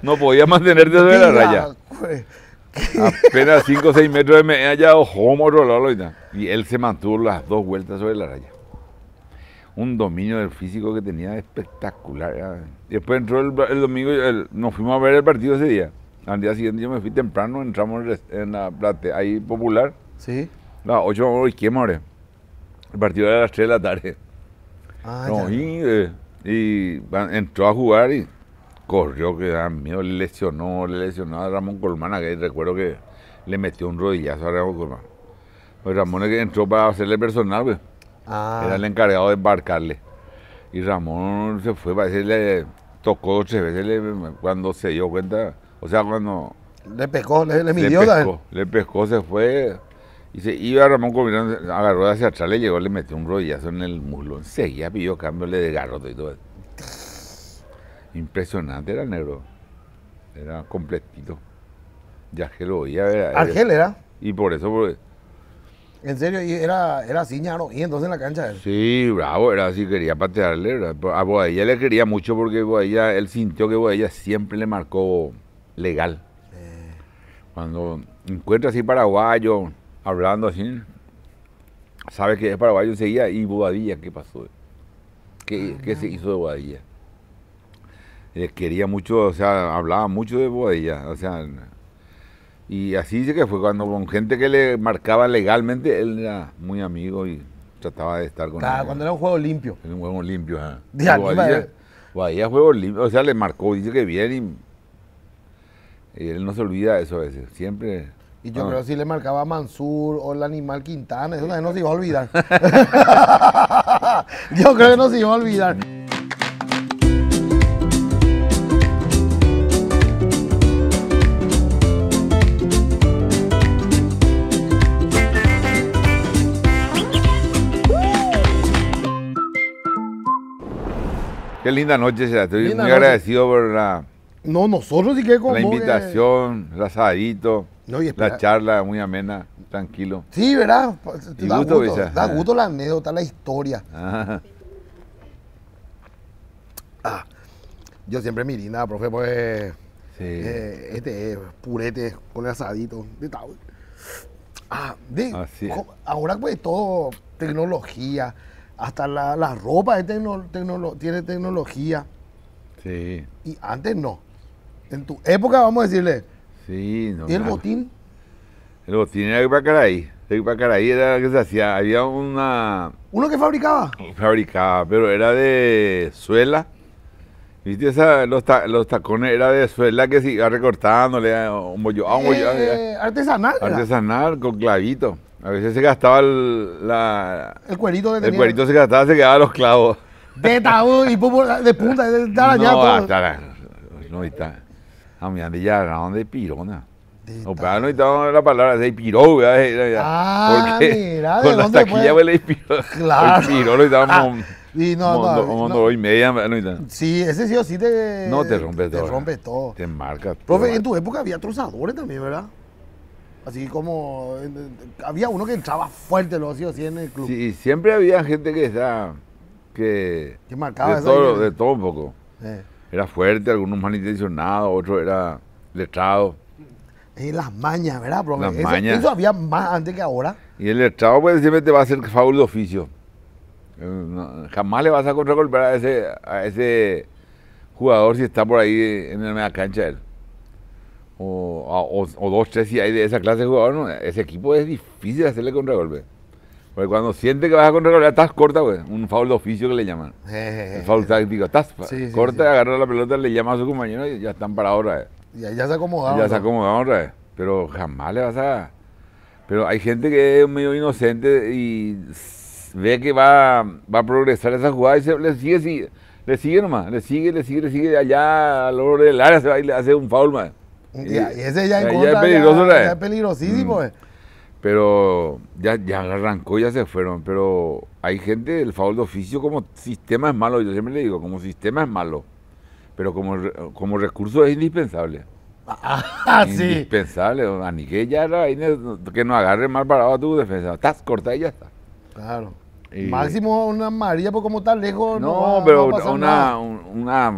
Speaker 2: No podía mantenerte sobre la raya.
Speaker 1: Pues,
Speaker 2: Apenas cinco o seis metros de media ya ojo otro lado y tal. Y él se mantuvo las dos vueltas sobre la raya. Un dominio del físico que tenía espectacular. ya. Y después entró el, el domingo, el- nos fuimos a ver el partido ese día. Al día siguiente yo me fui temprano, entramos en, res- en la plate, ahí popular,
Speaker 1: sí.
Speaker 2: las ocho horas y qué more. El partido era a las tres de la tarde.
Speaker 1: Ah,
Speaker 2: No,
Speaker 1: ya.
Speaker 2: y, eh, y va- entró a jugar y corrió, que da miedo, le lesionó, le lesionó a Ramón Colmán, que recuerdo que le metió un rodillazo a Ramón Colmán. Pues Ramón es que entró para hacerle personal, pues.
Speaker 1: Ah,
Speaker 2: Era el encargado de embarcarle. Y Ramón se fue, parece que le tocó dos tres veces le- cuando se dio cuenta, o sea, cuando
Speaker 1: le pescó, le, le
Speaker 2: le
Speaker 1: midió también.
Speaker 2: pescó, le pescó, se fue. Y se iba Ramón Colmán, agarró hacia atrás, le llegó, le metió un rodillazo en el muslo. Enseguida pidió cambio, le desgarró todo y todo. Impresionante era el negro. Era completito. Ya que lo oía. Era,
Speaker 1: Argel era.
Speaker 2: Y por eso, porque,
Speaker 1: En serio, y era, era así, ñaro. Y entonces en la cancha él.
Speaker 2: sí, bravo, era así, quería patearle. ¿verdad? A Boadilla le quería mucho porque Boadilla, él sintió que Boadilla siempre le marcó legal. Cuando encuentra así paraguayo, hablando así, sabe que es paraguayo enseguida. Y Boadilla, ¿qué pasó? ¿Qué, qué se hizo de Boadilla? Le quería mucho, o sea, hablaba mucho de Boadilla, o sea, y así dice que fue cuando con gente que le marcaba legalmente, él era muy amigo y trataba de estar con
Speaker 1: Claro,
Speaker 2: ellos.
Speaker 1: cuando era un juego limpio.
Speaker 2: Era un juego limpio, ajá.
Speaker 1: De anima,
Speaker 2: Boadilla,
Speaker 1: eh.
Speaker 2: Boadilla juego limpio, o sea, le marcó, dice que bien y, y él no se olvida de eso a veces, siempre.
Speaker 1: Y yo
Speaker 2: ah,
Speaker 1: creo que si le marcaba Mansur o el animal Quintana, eso también no se iba a olvidar. Yo creo que no se iba a olvidar.
Speaker 2: Qué linda noche será, estoy
Speaker 1: Linda
Speaker 2: muy
Speaker 1: noche.
Speaker 2: agradecido por la,
Speaker 1: No, nosotros sí que como
Speaker 2: la
Speaker 1: que-
Speaker 2: invitación, el asadito,
Speaker 1: No, y espera-
Speaker 2: la charla muy amena, tranquilo.
Speaker 1: Sí, ¿verdad?
Speaker 2: Y
Speaker 1: Da
Speaker 2: gusto,
Speaker 1: gusto,
Speaker 2: Villa.
Speaker 1: da gusto la anécdota, la historia.
Speaker 2: Ah,
Speaker 1: Ah, yo siempre mi linda, profe, pues
Speaker 2: sí.
Speaker 1: eh, este eh, purete con el asadito. De tal. Ah, de,
Speaker 2: Así es.
Speaker 1: jo- ahora pues todo tecnología, hasta la, la ropa es tecno- tecnolo- tiene tecnología
Speaker 2: Sí,
Speaker 1: y antes no. En tu época, vamos a decirle,
Speaker 2: sí. No,
Speaker 1: ¿y el
Speaker 2: nada.
Speaker 1: botín?
Speaker 2: El botín era para Caraí. El para Caraí era lo que se hacía. Había una
Speaker 1: ¿Uno que fabricaba?
Speaker 2: fabricada, pero era de suela. ¿Viste? Esa, los, ta- los tacones era de suela que se iba recortándole a un bollo, a un bollo, a-
Speaker 1: Eh, artesanal. era.
Speaker 2: artesanal con clavito. A veces se gastaba el, la,
Speaker 1: El cuerito que
Speaker 2: el
Speaker 1: tenía.
Speaker 2: cuerito se gastaba, se quedaba los clavos.
Speaker 1: De tabú y pupo de punta, de arañado.
Speaker 2: No,
Speaker 1: todo.
Speaker 2: hasta la, no está. A mí ande ya agarraron de pirona.
Speaker 1: De
Speaker 2: O
Speaker 1: tabú.
Speaker 2: para no necesitaba la palabra, se inspiró, ¿verdad?
Speaker 1: Ah,
Speaker 2: Porque
Speaker 1: mira, ¿de
Speaker 2: con la
Speaker 1: dónde
Speaker 2: taquilla
Speaker 1: fue?
Speaker 2: pues, le inspiró.
Speaker 1: Claro.
Speaker 2: Inspiró, lo estábamos
Speaker 1: Y no, no,
Speaker 2: como
Speaker 1: no.
Speaker 2: dos y media. No, está.
Speaker 1: Sí, ese sí o sí te.
Speaker 2: No, te rompe todo.
Speaker 1: Te rompe todo.
Speaker 2: Te marca.
Speaker 1: Profe,
Speaker 2: todo.
Speaker 1: en tu época había trozadores también, ¿verdad? Así como. en- en- había uno que entraba fuerte, lo hacía así en el club.
Speaker 2: Sí, siempre había gente que está. que.
Speaker 1: Que marcaba
Speaker 2: de
Speaker 1: esa
Speaker 2: todo,
Speaker 1: diferencia.
Speaker 2: de todo un poco.
Speaker 1: Eh.
Speaker 2: Era fuerte, algunos malintencionados, otros era letrado.
Speaker 1: En las mañas, ¿verdad, profe?
Speaker 2: Las
Speaker 1: eso,
Speaker 2: mañas.
Speaker 1: eso había más antes que ahora.
Speaker 2: Y el letrado pues siempre te va a hacer favor de oficio. Eh, no, jamás le vas a contragolpear a ese, a ese jugador si está por ahí en la media cancha él. O, a- o, o dos, tres si hay de esa clase de jugador, ¿no? Ese equipo es difícil hacerle contragolpe. Porque cuando siente que vas a contragolpear, estás corta, güey. Un foul de oficio que le llaman.
Speaker 1: Eh,
Speaker 2: El foul táctico. Estás
Speaker 1: Sí, sí,
Speaker 2: corta,
Speaker 1: sí.
Speaker 2: agarra la pelota, le llama a su compañero y ya están parados otra vez.
Speaker 1: Y ahí ya se acomodaron.
Speaker 2: Ya se
Speaker 1: ¿no?
Speaker 2: acomodaron otra vez. Pero jamás le vas a... Pero hay gente que es medio inocente y s- ve que va, va a progresar esa jugada y se, le sigue, sigue, le sigue nomás, le sigue, le sigue, le sigue, allá al borde del área se va y le hace un foul más.
Speaker 1: Y, y ese ya en
Speaker 2: ya
Speaker 1: contra,
Speaker 2: es peligroso,
Speaker 1: ya,
Speaker 2: ¿eh?
Speaker 1: ya es peligrosísimo.
Speaker 2: Mm.
Speaker 1: eh.
Speaker 2: Pero ya, ya arrancó, ya se fueron. Pero hay gente, el foul de oficio como sistema es malo, yo siempre le digo, como sistema es malo. Pero como, re- como recurso es indispensable.
Speaker 1: Ah, sí.
Speaker 2: Indispensable. A ni que ya era ahí, que no agarre mal parado a tu defensa. Estás corta y ya está.
Speaker 1: Claro.
Speaker 2: Y-
Speaker 1: Máximo una María, pues como está lejos.
Speaker 2: No,
Speaker 1: va-
Speaker 2: pero
Speaker 1: va a pasar
Speaker 2: una,
Speaker 1: nada.
Speaker 2: un- una,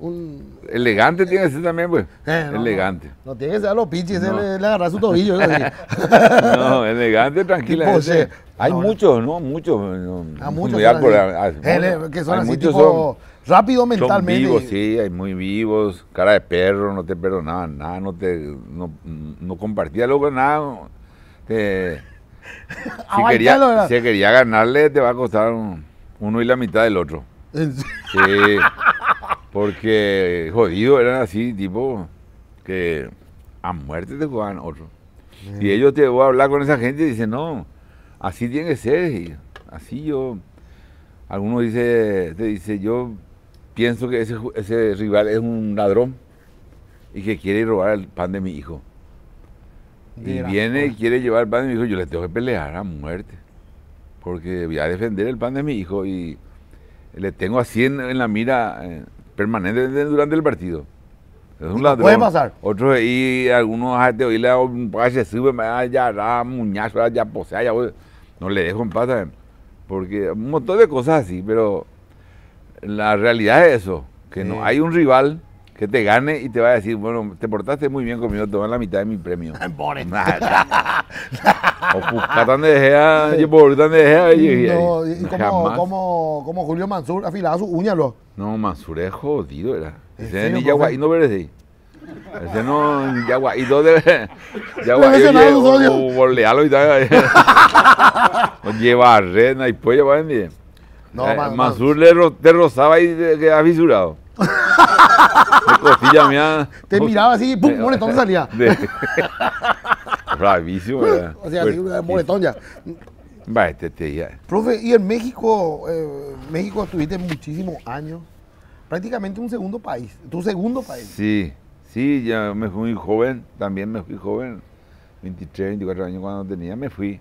Speaker 1: un...
Speaker 2: Elegante tiene que ser también, pues.
Speaker 1: Eh, no,
Speaker 2: elegante.
Speaker 1: No, no tiene que ser a los pinches,
Speaker 2: No.
Speaker 1: le, le agarra su tobillo. ¿Sí?
Speaker 2: No, elegante, tranquila.
Speaker 1: Tipo,
Speaker 2: ese.
Speaker 1: sí.
Speaker 2: Hay
Speaker 1: No, no.
Speaker 2: muchos, ¿no? Muchos. No,
Speaker 1: A
Speaker 2: no
Speaker 1: muchos
Speaker 2: me voy a
Speaker 1: son así.
Speaker 2: acordar. Ah,
Speaker 1: Ele-
Speaker 2: bueno,
Speaker 1: que son
Speaker 2: hay
Speaker 1: así
Speaker 2: muchos
Speaker 1: tipo rápido
Speaker 2: son,
Speaker 1: mentalmente.
Speaker 2: son vivos, sí, hay muy vivos. Cara de perro, no te perdonaban nada, no te no, no compartía luego nada. Te, si
Speaker 1: Aguantalo,
Speaker 2: quería,
Speaker 1: ¿verdad?
Speaker 2: si quería ganarle, te va a costar un- uno y la mitad del otro.
Speaker 1: En serio.
Speaker 2: Sí, porque jodido eran así, tipo, que a muerte te jugaban otro. Y ellos te voy a hablar con esa gente y dicen, no, así tiene que ser. Y así yo, algunos dice, te dice, yo pienso que ese, ju- ese rival es un ladrón y que quiere robar el pan de mi hijo. Y
Speaker 1: Mira,
Speaker 2: viene y
Speaker 1: pues.
Speaker 2: quiere llevar el pan de mi hijo, yo le tengo que pelear a muerte. Porque voy a defender el pan de mi hijo y le tengo así en, en la mira eh, permanente de- durante el partido. Es un
Speaker 1: Y no
Speaker 2: ladrón.
Speaker 1: puede pasar.
Speaker 2: Otros y algunos a te oírle a un paje sube, me da ya da muñazo, ya posea, ya voy. No le dejo en paz también. Porque un montón de cosas así, pero la realidad es eso, que
Speaker 1: Sí.
Speaker 2: no hay un rival que te gane y te va a decir, bueno, te portaste muy bien conmigo, toma la mitad de mi premio.
Speaker 1: Pobre.
Speaker 2: O buscatan de gea, yo por tan de gea, y-
Speaker 1: No,
Speaker 2: y-
Speaker 1: y como,
Speaker 2: jamás.
Speaker 1: como, como Julio Mansur afilaba su uña, lo.
Speaker 2: No, Mansur es jodido, era.
Speaker 1: ¿En
Speaker 2: Ese
Speaker 1: serio,
Speaker 2: ni Yaguaí no verás ahí. Ese no, ni Yaguaí no debe. Yaguaí,
Speaker 1: mencionaba
Speaker 2: oye,
Speaker 1: sus
Speaker 2: o,
Speaker 1: odios.
Speaker 2: o bolealo y tal. O lleva rena y pues lleva bien.
Speaker 1: No,
Speaker 2: Eh,
Speaker 1: man-
Speaker 2: Mansur le ro- te rozaba y te quedaba fisurado. De costilla mía.
Speaker 1: Te miraba así, pum, moretón salía.
Speaker 2: De- Bravísimo, ¿verdad?
Speaker 1: O sea, así,
Speaker 2: Fuertísimo.
Speaker 1: moretón ya.
Speaker 2: Va, este te ya.
Speaker 1: Profe, y en México, eh, México estuviste muchísimos años, prácticamente un segundo país, tu segundo país.
Speaker 2: Sí, sí, ya me fui muy joven, también me fui joven, veintitrés, veinticuatro años cuando tenía, me fui.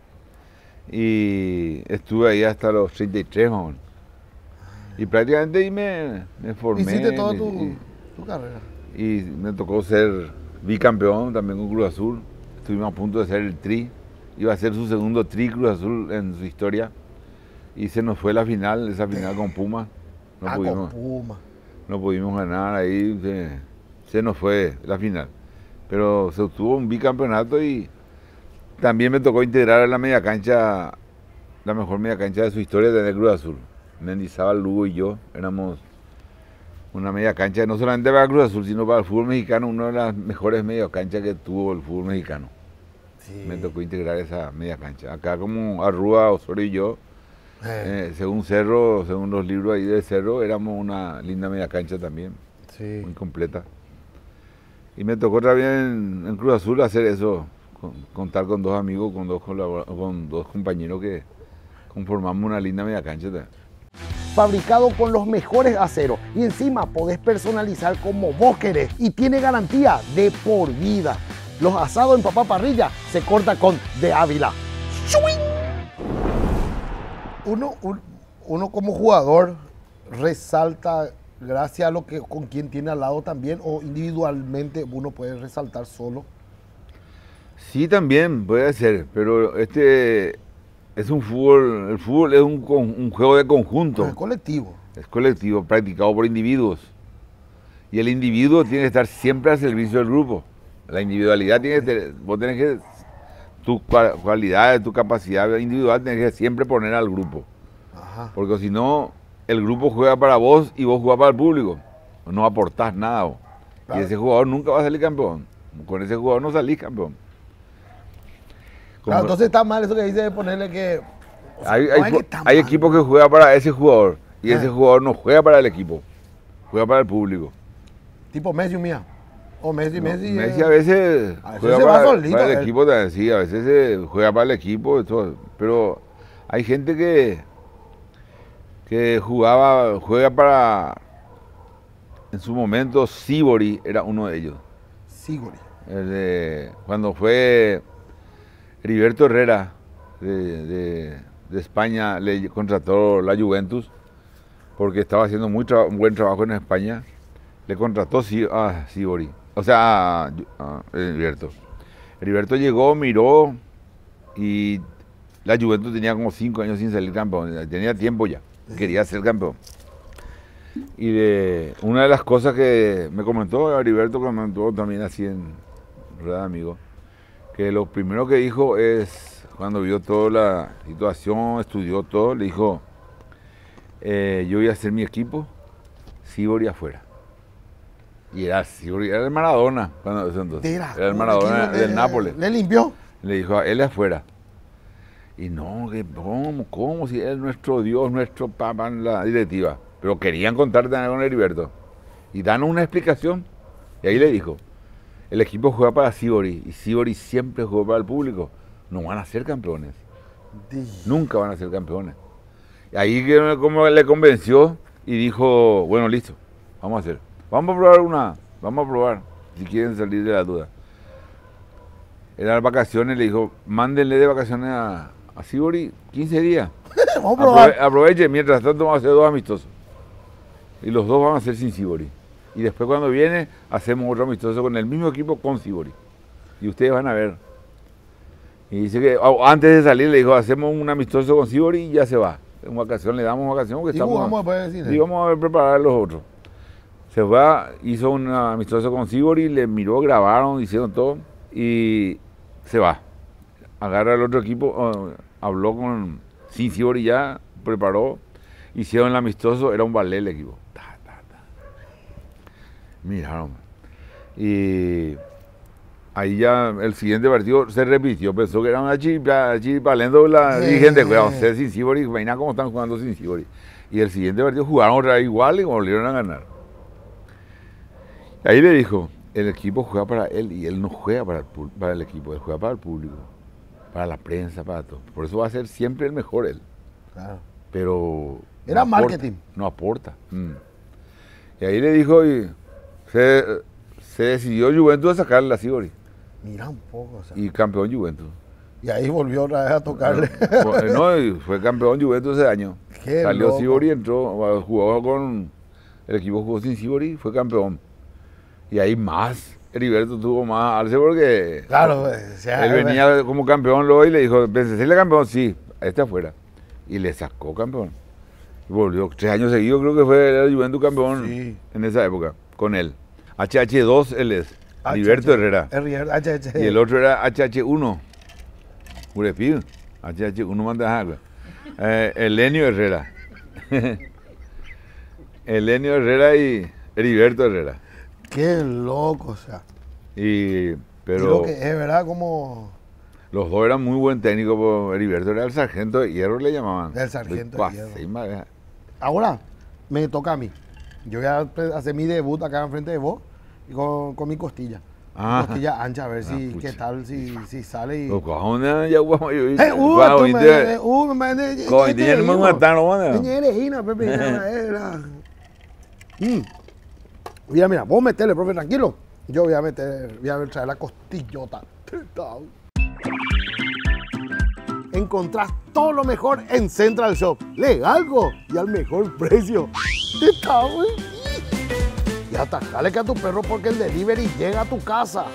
Speaker 2: Y estuve ahí hasta los treinta y tres, más o menos. Y prácticamente ahí me, me formé.
Speaker 1: Hiciste toda
Speaker 2: me-
Speaker 1: tu,
Speaker 2: y,
Speaker 1: tu carrera.
Speaker 2: y me tocó ser bicampeón también con Cruz Azul. Estuvimos a punto de ser el tri. Iba a ser su segundo tri Cruz Azul en su historia. Y se nos fue la final, esa final con Puma. No,
Speaker 1: ah,
Speaker 2: pudimos,
Speaker 1: con Puma.
Speaker 2: no pudimos ganar ahí, se, se nos fue la final. Pero se obtuvo un bicampeonato y también me tocó integrar en la media cancha, la mejor media cancha de su historia, de Cruz Azul. Mendizábal, Lugo y yo éramos una media cancha, no solamente para Cruz Azul, sino para el fútbol mexicano, una de las mejores media canchas que tuvo el fútbol mexicano.
Speaker 1: Sí.
Speaker 2: Me tocó integrar esa media cancha. Acá como Arrua, Osorio y yo,
Speaker 1: Eh,
Speaker 2: eh, según Cerro, según los libros ahí de Cerro, éramos una linda media cancha también,
Speaker 1: sí.
Speaker 2: muy completa. Y me tocó también en, en Cruz Azul hacer eso, con- contar con dos amigos, con dos, colabora- con dos compañeros que conformamos una linda media cancha también.
Speaker 1: Fabricado con los mejores aceros y encima podés personalizar como vos querés y tiene garantía de por vida. Los asados en papá parrilla se corta con De Ávila. ¡Shuing! Uno, un- uno como jugador resalta gracias a lo que con quien tiene al lado también o individualmente uno puede resaltar solo.
Speaker 2: Sí, también puede ser, pero este es un fútbol, el fútbol es un, con- un juego de conjunto.
Speaker 1: Con el colectivo.
Speaker 2: Es colectivo, practicado por individuos. Y el individuo tiene que estar siempre al servicio del grupo. La individualidad tiene que tener, vos tenés que, tus cua- cualidades, tu capacidad individual, tenés que siempre poner al grupo.
Speaker 1: Ajá.
Speaker 2: Porque si no, el grupo juega para vos y vos jugás para el público. No aportás nada vos.
Speaker 1: Claro.
Speaker 2: Y ese jugador nunca va a salir campeón. Con ese jugador no salís campeón. Como-
Speaker 1: Claro, entonces está mal eso que dice de ponerle que... o sea,
Speaker 2: hay
Speaker 1: no
Speaker 2: hay
Speaker 1: es que
Speaker 2: ju-
Speaker 1: está
Speaker 2: hay
Speaker 1: mal.
Speaker 2: equipos que juegan para ese jugador y
Speaker 1: Ah.
Speaker 2: ese jugador no juega para el equipo, juega para el público.
Speaker 1: Tipo Messi mía. O Messi,
Speaker 2: No,
Speaker 1: Messi.
Speaker 2: Messi
Speaker 1: eh,
Speaker 2: a veces
Speaker 1: a veces
Speaker 2: juega
Speaker 1: se va
Speaker 2: para,
Speaker 1: solito,
Speaker 2: para el
Speaker 1: él.
Speaker 2: equipo también, sí, a veces se juega para el equipo, todo, pero hay gente que que jugaba, juega para, en su momento Sibori era uno de ellos.
Speaker 1: Siguri.
Speaker 2: El de- cuando fue Heriberto Herrera de, de- de España, le contrató la Juventus porque estaba haciendo muy tra- buen trabajo en España. Le contrató Si- a Sibori, o sea, a, a Heriberto. Heriberto llegó, miró y la Juventus tenía como cinco años sin salir campeón, tenía tiempo ya, quería ser campeón. Y de, una de las cosas que me comentó Heriberto, que me comentó también así en Rueda de Amigos, que lo primero que dijo es, cuando vio toda la situación, estudió todo, le dijo, eh, yo voy a hacer mi equipo, Sibori afuera. Y era Sibori, era el Maradona, cuando eso entonces.
Speaker 1: Era,
Speaker 2: Era el Maradona
Speaker 1: le-
Speaker 2: del Nápoles.
Speaker 1: ¿Le limpió?
Speaker 2: Le dijo, él afuera. Y no, que ¿cómo? ¿Cómo? Si él es nuestro Dios, nuestro papá en la directiva. Pero querían contar también con Heriberto. Y dan una explicación. Y ahí le dijo, el equipo juega para Sibori. Y Sibori siempre jugó para el público. No van a ser campeones.
Speaker 1: Di-
Speaker 2: Nunca van a ser campeones. Y ahí que como le convenció y dijo, bueno, listo, vamos a hacer. Vamos a probar una, vamos a probar, si quieren salir de la duda. Eran vacaciones, le dijo, mándenle de vacaciones a, a Sibori quince días.
Speaker 1: Vamos a probar.
Speaker 2: Aprove- aproveche, mientras tanto vamos a hacer dos amistosos. Y los dos van a ser sin Sibori. Y después cuando viene, hacemos otro amistoso con el mismo equipo con Sibori. Y ustedes van a ver. Y dice que oh, antes de salir le dijo, hacemos un amistoso con Sibori y ya se va. En vacación, le damos vacación porque
Speaker 1: Y
Speaker 2: estamos...
Speaker 1: jugamos después de cine.
Speaker 2: Y vamos a ver preparar los otros. Se va, hizo un amistoso con Sibori, le miró, grabaron, hicieron todo y se va. Agarra el otro equipo, oh, habló con sin Sibori ya, preparó, hicieron el amistoso, era un ballet el equipo. Ta, ta, ta. Miraron. Y ahí ya el siguiente partido se repitió, pensó que era una chipa, chipalendo la
Speaker 1: Eh.
Speaker 2: dirigente, cuidado, ser sin Sibori, imagina cómo están jugando sin Sibori. Y el siguiente partido jugaron otra vez igual y volvieron a ganar. Ahí le dijo, el equipo juega para él y él no juega para el, pu- para el equipo, él juega para el público, para la prensa, para todo. Por eso va a ser siempre el mejor él.
Speaker 1: Claro.
Speaker 2: Pero...
Speaker 1: Era
Speaker 2: no aporta,
Speaker 1: marketing.
Speaker 2: No aporta. Mm. Y ahí le dijo, y se, se decidió Juventus a sacarle a Sibori.
Speaker 1: Mira un poco, o sea.
Speaker 2: Y campeón Juventus.
Speaker 1: Y ahí volvió otra vez a tocarle.
Speaker 2: Fue- no, y fue campeón Juventus ese año.
Speaker 1: Qué
Speaker 2: Salió
Speaker 1: loco.
Speaker 2: Sibori, entró, jugó con... El equipo jugó sin Sibori, fue campeón. Y ahí más, Heriberto tuvo más alce porque...
Speaker 1: Claro, o sea,
Speaker 2: Él venía como campeón luego y le dijo, ¿pensé serle campeón? Sí, este afuera. Y le sacó campeón. Y volvió, tres años seguidos creo que fue el Juventus campeón
Speaker 1: Sí.
Speaker 2: en esa época, con él. H H dos él es, Heriberto Herrera.
Speaker 1: Herrera, H H.
Speaker 2: Y el otro era H H uno, Urepil, H H uno manda agua. Eh, Elenio Herrera. Elenio Herrera y Heriberto Herrera.
Speaker 1: Qué loco, o sea.
Speaker 2: Y,
Speaker 1: Y
Speaker 2: pero...
Speaker 1: lo que es, ¿verdad? Como
Speaker 2: Los dos eran muy buen técnico, pues, Heriberto era el sargento de hierro, le llamaban.
Speaker 1: El sargento de
Speaker 2: Pues,
Speaker 1: hierro.
Speaker 2: sí, madre.
Speaker 1: ahora me toca a mí. Yo voy a pe- hacer mi debut acá enfrente de vos y con, con mi costilla.
Speaker 2: Ah.
Speaker 1: Costilla ancha, a ver
Speaker 2: Ah,
Speaker 1: si
Speaker 2: pucha.
Speaker 1: qué tal, si, si sale y.
Speaker 2: Los cojones ya guapo yo.
Speaker 1: Eh, uh,
Speaker 2: Guau,
Speaker 1: tú me-
Speaker 2: inte-
Speaker 1: uh, me- me-
Speaker 2: Coño,
Speaker 1: este
Speaker 2: ya no me
Speaker 1: hijo.
Speaker 2: mataron, bueno.
Speaker 1: Ñere, hina, Pepe, hina, era. Mm. Mira, mira, vos metele, profe, tranquilo. Yo voy a meter, voy a traer la costillota. Encontrás todo lo mejor en Central Shop. Legal go, y al mejor precio. Está, güey. Y atacale que a tu perro porque el delivery llega a tu casa.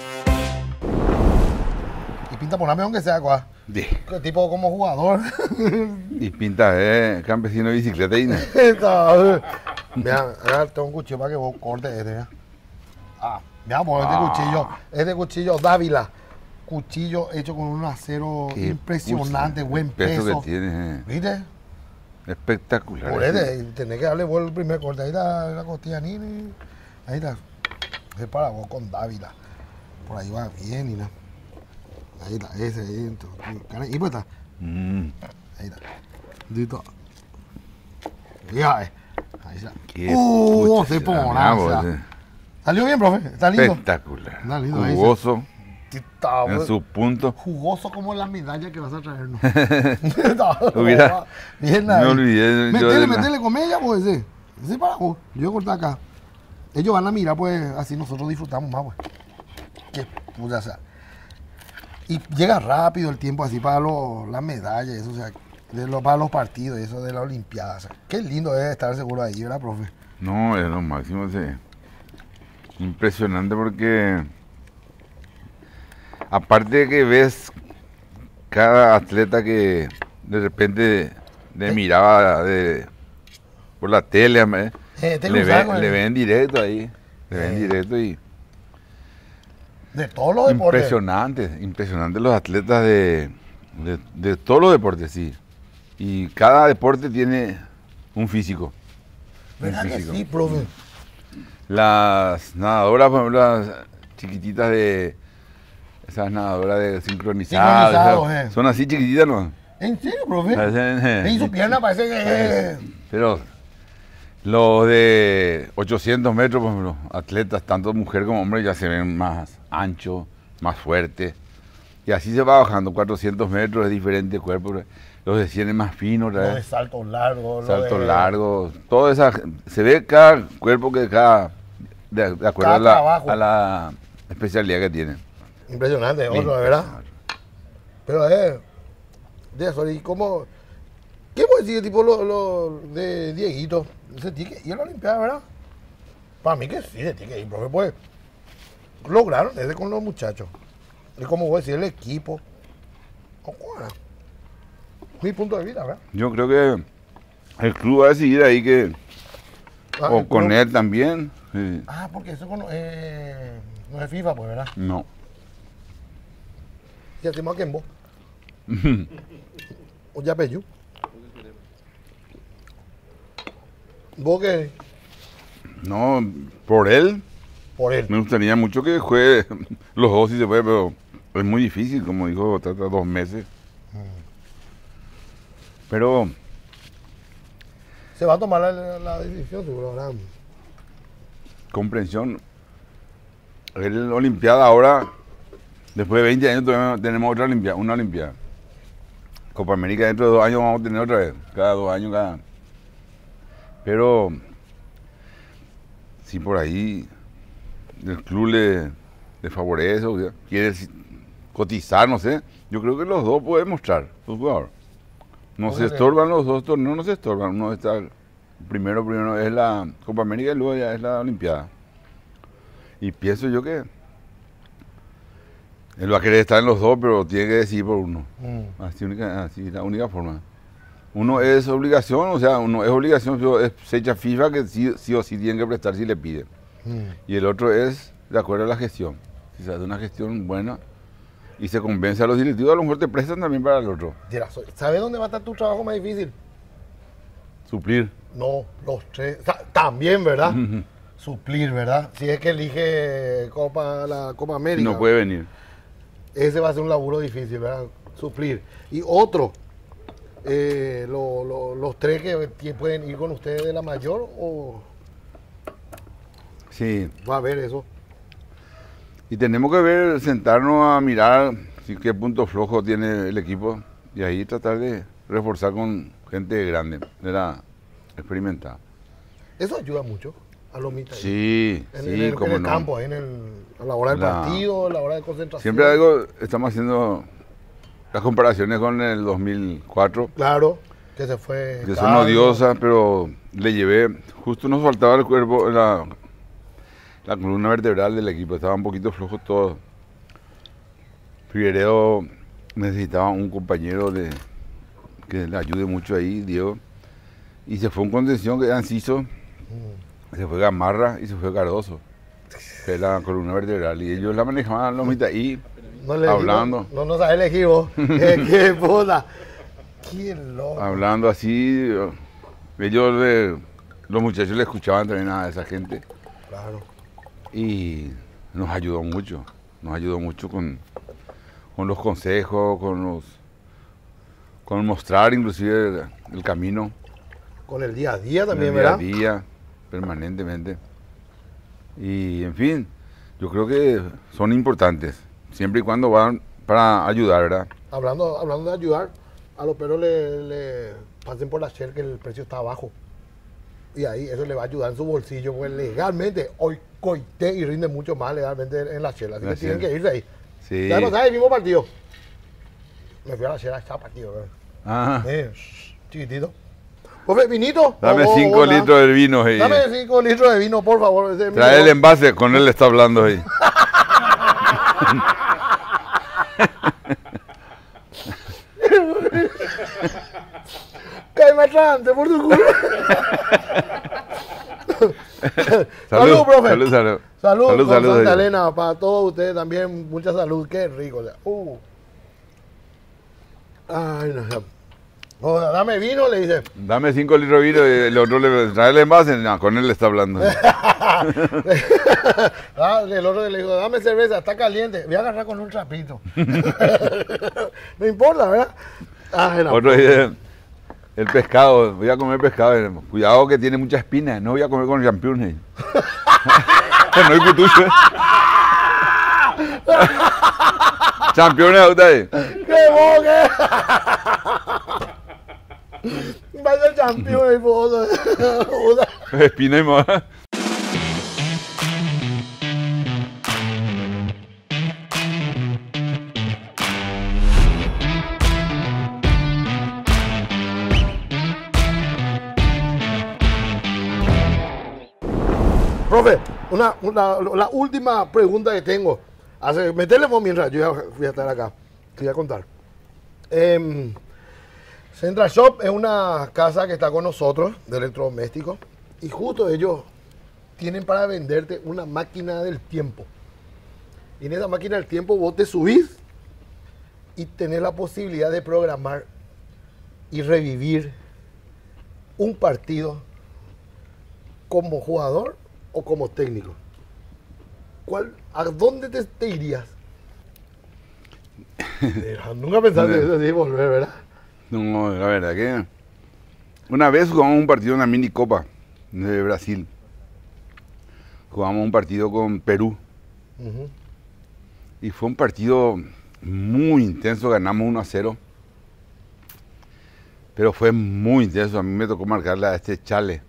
Speaker 1: Y pinta poname aunque sea, cuá.
Speaker 2: Sí.
Speaker 1: Tipo como jugador.
Speaker 2: Y pinta, eh, campesino de bicicleta y nada.
Speaker 1: Está, mira, acá tengo un cuchillo para que vos cortes este. ¿Ya? Ah, mira, por este
Speaker 2: Ah.
Speaker 1: cuchillo, este cuchillo Dávila. Cuchillo hecho con un acero
Speaker 2: Qué
Speaker 1: impresionante,
Speaker 2: pucha,
Speaker 1: buen
Speaker 2: el peso
Speaker 1: peso.
Speaker 2: que tiene, eh.
Speaker 1: ¿Viste?
Speaker 2: Espectacular.
Speaker 1: Por este, y tenés que darle vos el primer corte. Ahí está la costilla Nini. Ahí está. Es para vos con Dávila. Por ahí va bien y nada. Ahí está, ese ahí. entonces, Y pues está.
Speaker 2: Mm,
Speaker 1: Ahí está. Dito. Ya, eh. Ahí está.
Speaker 2: qué
Speaker 1: Uh,
Speaker 2: pucha,
Speaker 1: se
Speaker 2: será,
Speaker 1: pone.
Speaker 2: vos, eh.
Speaker 1: ¿Salió bien, profe? ¿Está lindo?
Speaker 2: Espectacular.
Speaker 1: Está lindo, ahí
Speaker 2: Jugoso,
Speaker 1: Está,
Speaker 2: en
Speaker 1: bueno.
Speaker 2: su punto.
Speaker 1: Jugoso como la medalla que vas a traernos.
Speaker 2: Hubiera-
Speaker 1: Bien
Speaker 2: Me
Speaker 1: ahí.
Speaker 2: olvidé yo
Speaker 1: Metele,
Speaker 2: de la-
Speaker 1: metele con ella, pues ese. Ese para vos. Yo voy a cortar acá. Ellos van a mirar, pues así nosotros disfrutamos más, pues. Qué puta, o sea. Y llega rápido el tiempo así para los, las medallas, eso, o sea, de lo- para los partidos, eso de la Olimpiada. O sea, qué lindo es estar seguro ahí, ¿verdad, profe?
Speaker 2: No, es lo máximo, sí. Impresionante porque aparte de que ves cada atleta que de repente le miraba de, por la tele, ¿eh?
Speaker 1: Eh, te
Speaker 2: Le,
Speaker 1: cruzás
Speaker 2: ve-
Speaker 1: con el-
Speaker 2: le ven directo ahí. Le ven
Speaker 1: Eh.
Speaker 2: directo y
Speaker 1: De todos los deportes.
Speaker 2: impresionante, impresionante los atletas de, de, de todos los deportes, sí. Y cada deporte tiene un físico. Un
Speaker 1: ¿Verdad que
Speaker 2: físico.
Speaker 1: sí, profe?
Speaker 2: Las nadadoras, por ejemplo, las chiquititas de... Esas nadadoras de sincronizadas,
Speaker 1: Sincronizados,
Speaker 2: esas-
Speaker 1: eh.
Speaker 2: son así chiquititas, ¿no?
Speaker 1: ¿En serio, profe?
Speaker 2: Parecen, eh,
Speaker 1: Y su pierna parece que...
Speaker 2: Pero los de ochocientos metros, por ejemplo, atletas, tanto mujer como hombre, ya se ven más anchos, más fuertes. Y así se va bajando, cuatrocientos metros, es diferente cuerpo. Los de cien es más finos,
Speaker 1: Lo de saltos largos. lo
Speaker 2: saltos
Speaker 1: de-
Speaker 2: largos. Todo esa, se ve cada cuerpo que cada, de, de acuerdo
Speaker 1: Cada
Speaker 2: a la,
Speaker 1: trabajo.
Speaker 2: a la especialidad que tienen.
Speaker 1: Impresionante, otro, de verdad. Pero es... De eso, ¿y cómo...? ¿Qué puede decir, tipo, lo, lo de Dieguito? Se tiene que ir a la Olimpiada, ¿verdad? Para mí que sí, se tiene que ir, profe, pues... Lograron desde con los muchachos. Es como voy a decir, el equipo. Ojalá. Mi punto de vista, ¿verdad?
Speaker 2: Yo creo que el club va a decidir ahí que,
Speaker 1: Ah,
Speaker 2: o
Speaker 1: el
Speaker 2: con
Speaker 1: club.
Speaker 2: él también. Sí.
Speaker 1: Ah, porque eso con- eh, no es FIFA, pues, ¿verdad?
Speaker 2: No.
Speaker 1: Y hacemos a Kembo. O ya Peyú. ¿Vos qué?
Speaker 2: No, por él,
Speaker 1: Por él.
Speaker 2: me gustaría mucho que juegue los dos si se puede, pero es muy difícil, como dijo, trata dos meses. Pero
Speaker 1: Se va a tomar la, la decisión, seguro, ¿verdad?
Speaker 2: comprensión, el Olimpiada ahora, después de veinte años todavía tenemos otra Olimpiada, una Olimpiada. Copa América dentro de dos años vamos a tener otra vez, cada dos años, cada... Pero si por ahí el club le, le favorece o sea, quiere si- cotizar, no sé, yo creo que los dos pueden mostrar, los jugadores. No se
Speaker 1: Póngale.
Speaker 2: estorban los dos torneos, no se estorban. Uno está, primero, primero es la Copa América y luego ya es la Olimpiada. Y pienso yo que él va a querer estar en los dos, pero tiene que decidir por uno.
Speaker 1: Mm.
Speaker 2: Así, única, así la única forma. Uno es obligación, o sea, uno es obligación, pero es fecha FIFA que sí, sí o sí tienen que prestar si le piden.
Speaker 1: Mm.
Speaker 2: Y el otro es de acuerdo a la gestión. Si se hace una gestión buena y se convence a los directivos, a lo mejor te prestan también para el otro.
Speaker 1: Dirá, soy- ¿sabes dónde va a estar tu trabajo más difícil?
Speaker 2: Suplir.
Speaker 1: No, los tres. O sea, también, ¿verdad? Suplir, ¿verdad? Si es que elige Copa, la Copa
Speaker 2: Si
Speaker 1: América.
Speaker 2: no puede venir.
Speaker 1: Ese va a ser un laburo difícil, ¿verdad? Suplir. Y otro, eh, lo- lo- los tres que tie- pueden ir con ustedes de la mayor o
Speaker 2: Sí.
Speaker 1: va a haber eso.
Speaker 2: Y tenemos que ver, sentarnos a mirar si qué punto flojo tiene el equipo y ahí tratar de reforzar con gente grande, de la experimentada.
Speaker 1: Eso ayuda mucho a los mitad.
Speaker 2: Sí,
Speaker 1: En,
Speaker 2: sí,
Speaker 1: en el,
Speaker 2: cómo
Speaker 1: en el
Speaker 2: no.
Speaker 1: campo, ahí en el, a la hora del
Speaker 2: La-
Speaker 1: partido, a la hora de concentración.
Speaker 2: Siempre algo, estamos haciendo las comparaciones con el dos mil cuatro,
Speaker 1: Claro, que se fue.
Speaker 2: que son
Speaker 1: Carlos.
Speaker 2: odiosas, pero le llevé, justo nos faltaba el cuerpo, la, la columna vertebral del equipo, estaba un poquito flojo todo. Figueredo necesitaba un compañero de, que le ayude mucho ahí, Diego, y se fue un contención que era Enciso, se fue Gamarra y se fue Cardoso, que es la columna vertebral, y ellos la manejaban los mitad y
Speaker 1: No le
Speaker 2: hablando.
Speaker 1: No, no sabes elegir vos. Eh, qué puta. Qué loco.
Speaker 2: hablando así, ellos, le- los muchachos le escuchaban también a esa gente
Speaker 1: Claro.
Speaker 2: y nos ayudó mucho, nos ayudó mucho con, con los consejos, con los con mostrar inclusive el, el camino,
Speaker 1: Con el día a día
Speaker 2: el
Speaker 1: también,
Speaker 2: día
Speaker 1: ¿verdad?
Speaker 2: a día, permanentemente. Y en fin, yo creo que son importantes, siempre y cuando van para ayudar, ¿verdad?
Speaker 1: Hablando, hablando de ayudar, a los perros le, le pasen por la shell que el precio está bajo. Y ahí eso le va a ayudar en su bolsillo, pues legalmente hoy coité y rinde mucho más legalmente en la shell. Así
Speaker 2: La
Speaker 1: que tienen
Speaker 2: Shell.
Speaker 1: que irse ahí.
Speaker 2: Sí.
Speaker 1: Ya pasaba el mismo partido. Me fui a la shell a echar partido, ¿verdad?
Speaker 2: Ah,
Speaker 1: Eh, shh, chiquitito. Profe, vinito.
Speaker 2: dame
Speaker 1: O- o-
Speaker 2: cinco
Speaker 1: o nada.
Speaker 2: litros de vino ahí.
Speaker 1: Dame cinco litros de vino, por favor. Ese es mi
Speaker 2: Trae el
Speaker 1: favor.
Speaker 2: envase, con él está hablando ahí.
Speaker 1: Cállate atrás, por tu culo. Salud, profe.
Speaker 2: Salud, salud.
Speaker 1: Salud,
Speaker 2: Salud,
Speaker 1: con
Speaker 2: salud,
Speaker 1: Santa
Speaker 2: salud.
Speaker 1: Elena, para todos ustedes también, mucha salud, qué rico. O sea, uh. Ay, no, no. O sea, dame vino, le dice.
Speaker 2: Dame cinco litros de vino y el otro le trae el envase. No, con él le está hablando.
Speaker 1: Ah, el otro le dijo, dame cerveza, está caliente. Voy a agarrar con un trapito. No importa, ¿verdad? Ay, no.
Speaker 2: Otro dice, el pescado, voy a comer pescado. Cuidado que tiene mucha espina, no voy a comer con champiñones. No hay cutucho. Championes, ustedes.
Speaker 1: ¡Qué boque! Va a ser campeón el foto.
Speaker 2: Espina y más.
Speaker 1: Profe, una, una- la última pregunta que tengo. Hace, metele vos mientras yo ya voy a estar acá. Te voy a contar. Em, Central Shop es una casa que está con nosotros de electrodomésticos y justo ellos tienen para venderte una máquina del tiempo. Y en esa máquina del tiempo vos te subís y tenés la posibilidad de programar y revivir un partido como jugador o como técnico. ¿Cuál, ¿A dónde te, te irías? Eh, Nunca pensaste en eso de volver, ¿verdad?
Speaker 2: No, la verdad que una vez jugamos un partido en la mini copa de Brasil. Jugamos un partido con Perú
Speaker 1: Ujú.
Speaker 2: y fue un partido muy intenso, ganamos uno a cero. Pero fue muy intenso, a mí me tocó marcarle a este Chale.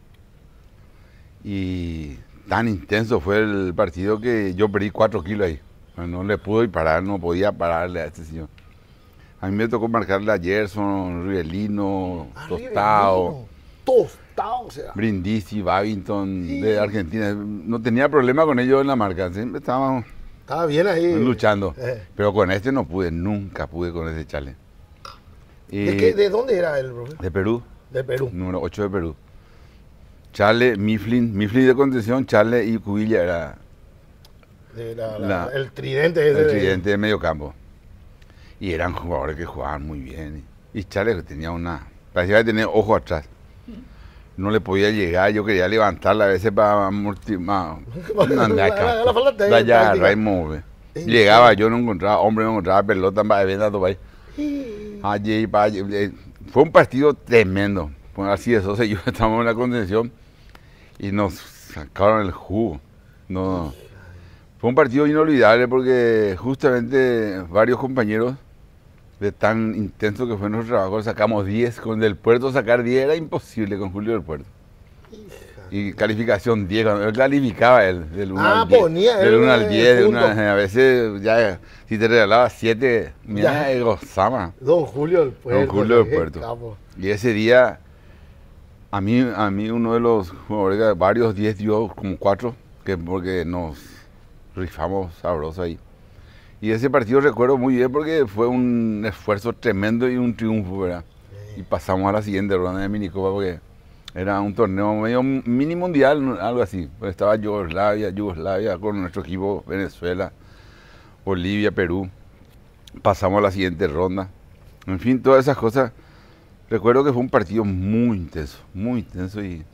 Speaker 2: Y tan intenso fue el partido que yo perdí cuatro kilos ahí. No le pude parar, no podía pararle a este señor. A mí me tocó marcarle a Gerson, Rivelino,
Speaker 1: Ah,
Speaker 2: Tostado,
Speaker 1: Rivelino. Tostado, o sea.
Speaker 2: Brindisi, Babington
Speaker 1: Sí.
Speaker 2: de Argentina. No tenía problema con ellos en la marca, siempre estábamos
Speaker 1: Estaba bien ahí.
Speaker 2: luchando.
Speaker 1: Eh.
Speaker 2: Pero con este no pude, nunca pude con ese Chale. Y
Speaker 1: ¿De, qué- de dónde era el profe?
Speaker 2: de Perú,
Speaker 1: De Perú.
Speaker 2: número ocho de Perú. Chale, Mifflin, Mifflin de contención, Chale y Cubilla era
Speaker 1: De la- la-
Speaker 2: La-
Speaker 1: el tridente ese.
Speaker 2: el
Speaker 1: de-
Speaker 2: tridente de medio campo. Y eran jugadores que jugaban muy bien. Y Chale tenía una... parecía que tenía ojo atrás. No le podía llegar, yo quería levantarla a veces para amortiguar.
Speaker 1: La- la- la falta de
Speaker 2: Ya,
Speaker 1: táctica.
Speaker 2: Raimo.
Speaker 1: ¿En
Speaker 2: Llegaba,
Speaker 1: serio?
Speaker 2: yo no encontraba hombre, no encontraba pelota para vender todo ahí. Allí, pa' allí, eh, fue un partido tremendo. Pues así de Sosa y yo estábamos en la contención y nos sacaron el jugo. No, fue un partido inolvidable porque justamente varios compañeros de tan intenso que fue nuestro trabajo sacamos diez. Con Del Puerto sacar diez era imposible con Julio Del Puerto. Y calificación diez, cuando él calificaba él, del uno
Speaker 1: Ah,
Speaker 2: al diez.
Speaker 1: ponía
Speaker 2: Del
Speaker 1: él
Speaker 2: uno al
Speaker 1: el
Speaker 2: diez, de
Speaker 1: punto.
Speaker 2: una- a veces ya si te regalaba siete,
Speaker 1: Ya.
Speaker 2: mira, el gozama.
Speaker 1: Don Julio del Puerto.
Speaker 2: Don Julio del
Speaker 1: qué
Speaker 2: Puerto.
Speaker 1: capo.
Speaker 2: Y ese día, a mí, a mí uno de los jugadores, varios diez dio como cuatro, que porque nos rifamos sabroso ahí. Y ese partido recuerdo muy bien porque fue un esfuerzo tremendo y un triunfo, ¿verdad? Y pasamos a la siguiente ronda de minicopa porque era un torneo medio mini mundial, ¿no? Algo así. Pues estaba Yugoslavia, Yugoslavia con nuestro equipo, Venezuela, Bolivia, Perú. Pasamos a la siguiente ronda. En fin, todas esas cosas. Recuerdo que fue un partido muy intenso, muy intenso y,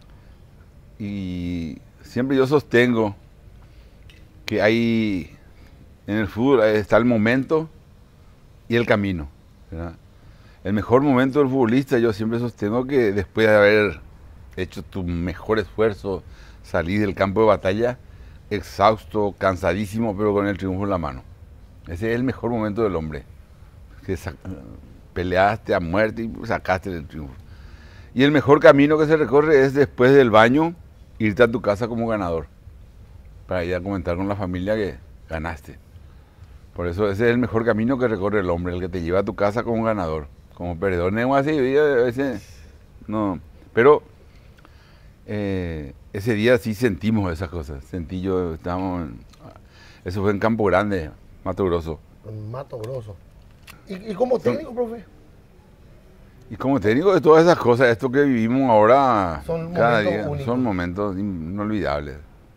Speaker 2: y siempre yo sostengo que hay en el fútbol está el momento y el camino, ¿verdad? El mejor momento del futbolista yo siempre sostengo que después de haber hecho tu mejor esfuerzo, salir del campo de batalla exhausto, cansadísimo, pero con el triunfo en la mano. Ese es el mejor momento del hombre. Que sa- peleaste a muerte y sacaste el triunfo. Y el mejor camino que se recorre es después del baño, irte a tu casa como ganador. Para ir a comentar con la familia que ganaste. Por eso ese es el mejor camino que recorre el hombre, el que te lleva a tu casa como ganador. Como perdedor, no así, y a veces no. Pero eh, ese día sí sentimos esas cosas. Sentí yo, estábamos, en- eso fue en Campo Grande, Mato Grosso.
Speaker 1: Con Mato Grosso. ¿Y, y como técnico, profe?
Speaker 2: Y como técnico de todas esas cosas, esto que vivimos ahora,
Speaker 1: Son
Speaker 2: cada
Speaker 1: momentos
Speaker 2: día,
Speaker 1: únicos.
Speaker 2: son momentos inolvidables.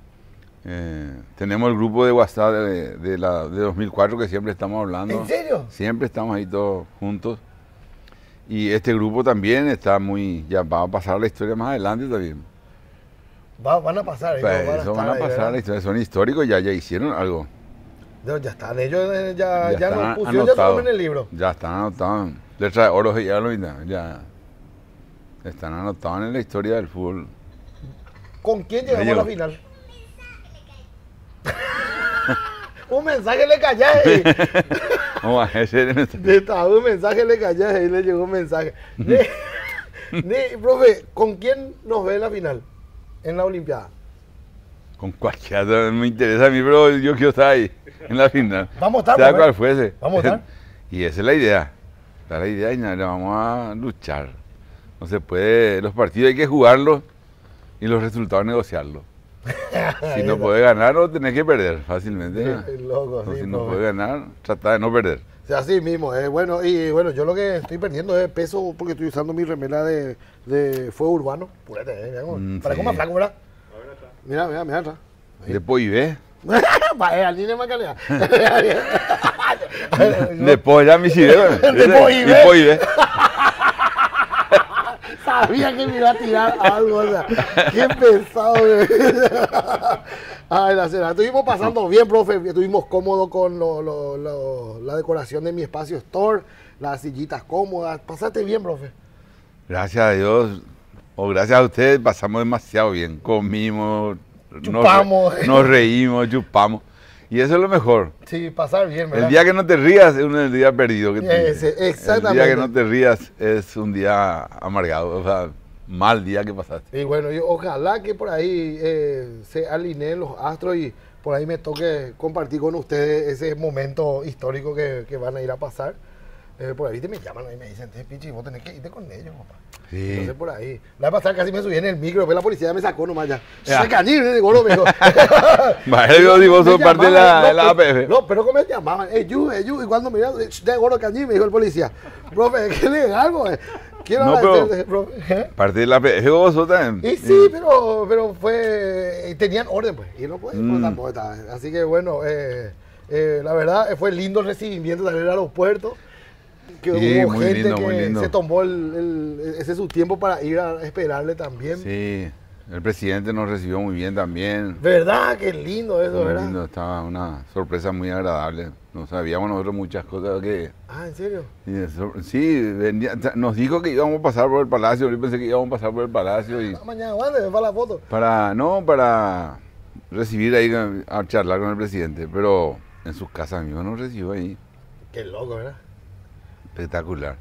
Speaker 2: Eh, tenemos el grupo de WhatsApp de, de, la, de dos mil cuatro que siempre estamos hablando.
Speaker 1: ¿En serio?
Speaker 2: Siempre estamos ahí todos juntos. Y este grupo también está muy... Ya va a pasar la historia más adelante también.
Speaker 1: Va, van a pasar.
Speaker 2: Pues,
Speaker 1: van a
Speaker 2: eso
Speaker 1: estar
Speaker 2: van a
Speaker 1: ahí,
Speaker 2: pasar
Speaker 1: ¿verdad?
Speaker 2: la historia. Son históricos, ya, ya hicieron algo.
Speaker 1: No, ya están, ellos eh, ya,
Speaker 2: Ya
Speaker 1: ya,
Speaker 2: están
Speaker 1: nos pusieron ya su
Speaker 2: anotados.
Speaker 1: nombre en el libro.
Speaker 2: Ya están anotados. Letra de oro ya lo ya están anotados en la historia del fútbol.
Speaker 1: ¿Con quién llegamos
Speaker 2: llegó.
Speaker 1: a la final? Un mensaje le callaste.
Speaker 2: Vamos a hacer
Speaker 1: Le estaba un mensaje le callaste y le llegó un mensaje. Ne, ne, profe, ¿con quién nos ve en la final? En la Olimpiada.
Speaker 2: con cualquiera, no me interesa a mí, pero yo quiero estar ahí, en la final.
Speaker 1: Vamos a estar,
Speaker 2: sea
Speaker 1: profe.
Speaker 2: cual fuese.
Speaker 1: Vamos a estar.
Speaker 2: Y esa es la idea. Esa es la idea y nada, vamos a luchar. No se puede, los partidos hay que jugarlos y los resultados negociarlos. Si no puedes ganar, no tenés que perder fácilmente.
Speaker 1: Sí, loco,
Speaker 2: Entonces,
Speaker 1: sí,
Speaker 2: si no
Speaker 1: profe.
Speaker 2: puedes ganar, trata de no perder.
Speaker 1: O sea, así mismo, eh, bueno, y bueno, yo lo que estoy perdiendo es peso porque estoy usando mi remera de, de fuego urbano. Purete, eh, mira cómo-
Speaker 2: Mm,
Speaker 1: parezco
Speaker 2: sí.
Speaker 1: más flaco, ¿verdad? Mira, mira, mira atrás.
Speaker 2: Después ve.
Speaker 1: Vaya, al niño más calidad.
Speaker 2: Después ya mi sidero.
Speaker 1: Después Ibe.
Speaker 2: Después ve.
Speaker 1: Sabía que me iba a tirar algo, o sea, qué pesado. güey. Ay, la cena. Estuvimos pasando bien, profe, estuvimos cómodos con lo- lo- lo- la decoración de mi espacio store, las sillitas cómodas. Pasaste bien, profe.
Speaker 2: Gracias a Dios, o gracias a ustedes, pasamos demasiado bien. Comimos, nos re-
Speaker 1: Chupamos.
Speaker 2: nos, reímos, chupamos. Y eso es lo mejor.
Speaker 1: Sí, pasar bien, ¿verdad?
Speaker 2: El día que no te rías es un el día perdido. Que te-
Speaker 1: Ese,
Speaker 2: El
Speaker 1: exactamente.
Speaker 2: día que no te rías es un día amargado, o sea, mal día que pasaste.
Speaker 1: Y bueno, yo, ojalá que por ahí eh, se alineen los astros y por ahí me toque compartir con ustedes ese momento histórico que, que van a ir a pasar. Eh, por ahí te me llaman y me dicen, "Te, Pichi, vos tenés que irte con ellos, papá".
Speaker 2: Sí.
Speaker 1: Entonces por ahí. La vez pasada casi me subí en el micro, después la policía me sacó nomás ya.
Speaker 2: Ya.
Speaker 1: Se cañí, me dijo, me dijo.
Speaker 2: Vale, yo digo,
Speaker 1: Me
Speaker 2: soy parte de
Speaker 1: llamaban,
Speaker 2: la, de la
Speaker 1: no,
Speaker 2: A P F.
Speaker 1: No, pero como me llamaban, eh, you, eh, you, y cuando me miraron, de gordo cañí, me dijo el policía, profe, ¿qué le hago? eh? Quiero
Speaker 2: No, pero-
Speaker 1: agradecerle, profe. ¿eh?
Speaker 2: Parte de la A P F vos sos también.
Speaker 1: Y sí, pero, pero fue, tenían orden, pues, y no podían, pues,
Speaker 2: Mm.
Speaker 1: tampoco estaba. Así que bueno, eh, eh, la verdad eh, fue lindo el recibimiento también al aeropuerto. Que
Speaker 2: Sí,
Speaker 1: hubo
Speaker 2: muy
Speaker 1: gente
Speaker 2: lindo,
Speaker 1: que
Speaker 2: muy lindo.
Speaker 1: se tomó el, el- ese su tiempo para ir a esperarle también.
Speaker 2: Sí, el presidente nos recibió muy bien también.
Speaker 1: ¿Verdad? Qué lindo eso,
Speaker 2: Muy
Speaker 1: ¿verdad?
Speaker 2: lindo, estaba una sorpresa muy agradable. No sabíamos nosotros muchas cosas que...
Speaker 1: Ah, ¿en serio?
Speaker 2: y eso- Sí, venía- nos dijo que íbamos a pasar por el palacio, yo pensé que íbamos a pasar por el palacio y
Speaker 1: Ah, mañana, ¿cuándo? Para la foto.
Speaker 2: para, no, para recibir ahí, a charlar con el presidente, pero en sus casas mismo nos recibió ahí,
Speaker 1: Qué loco, ¿verdad?
Speaker 2: espectacular.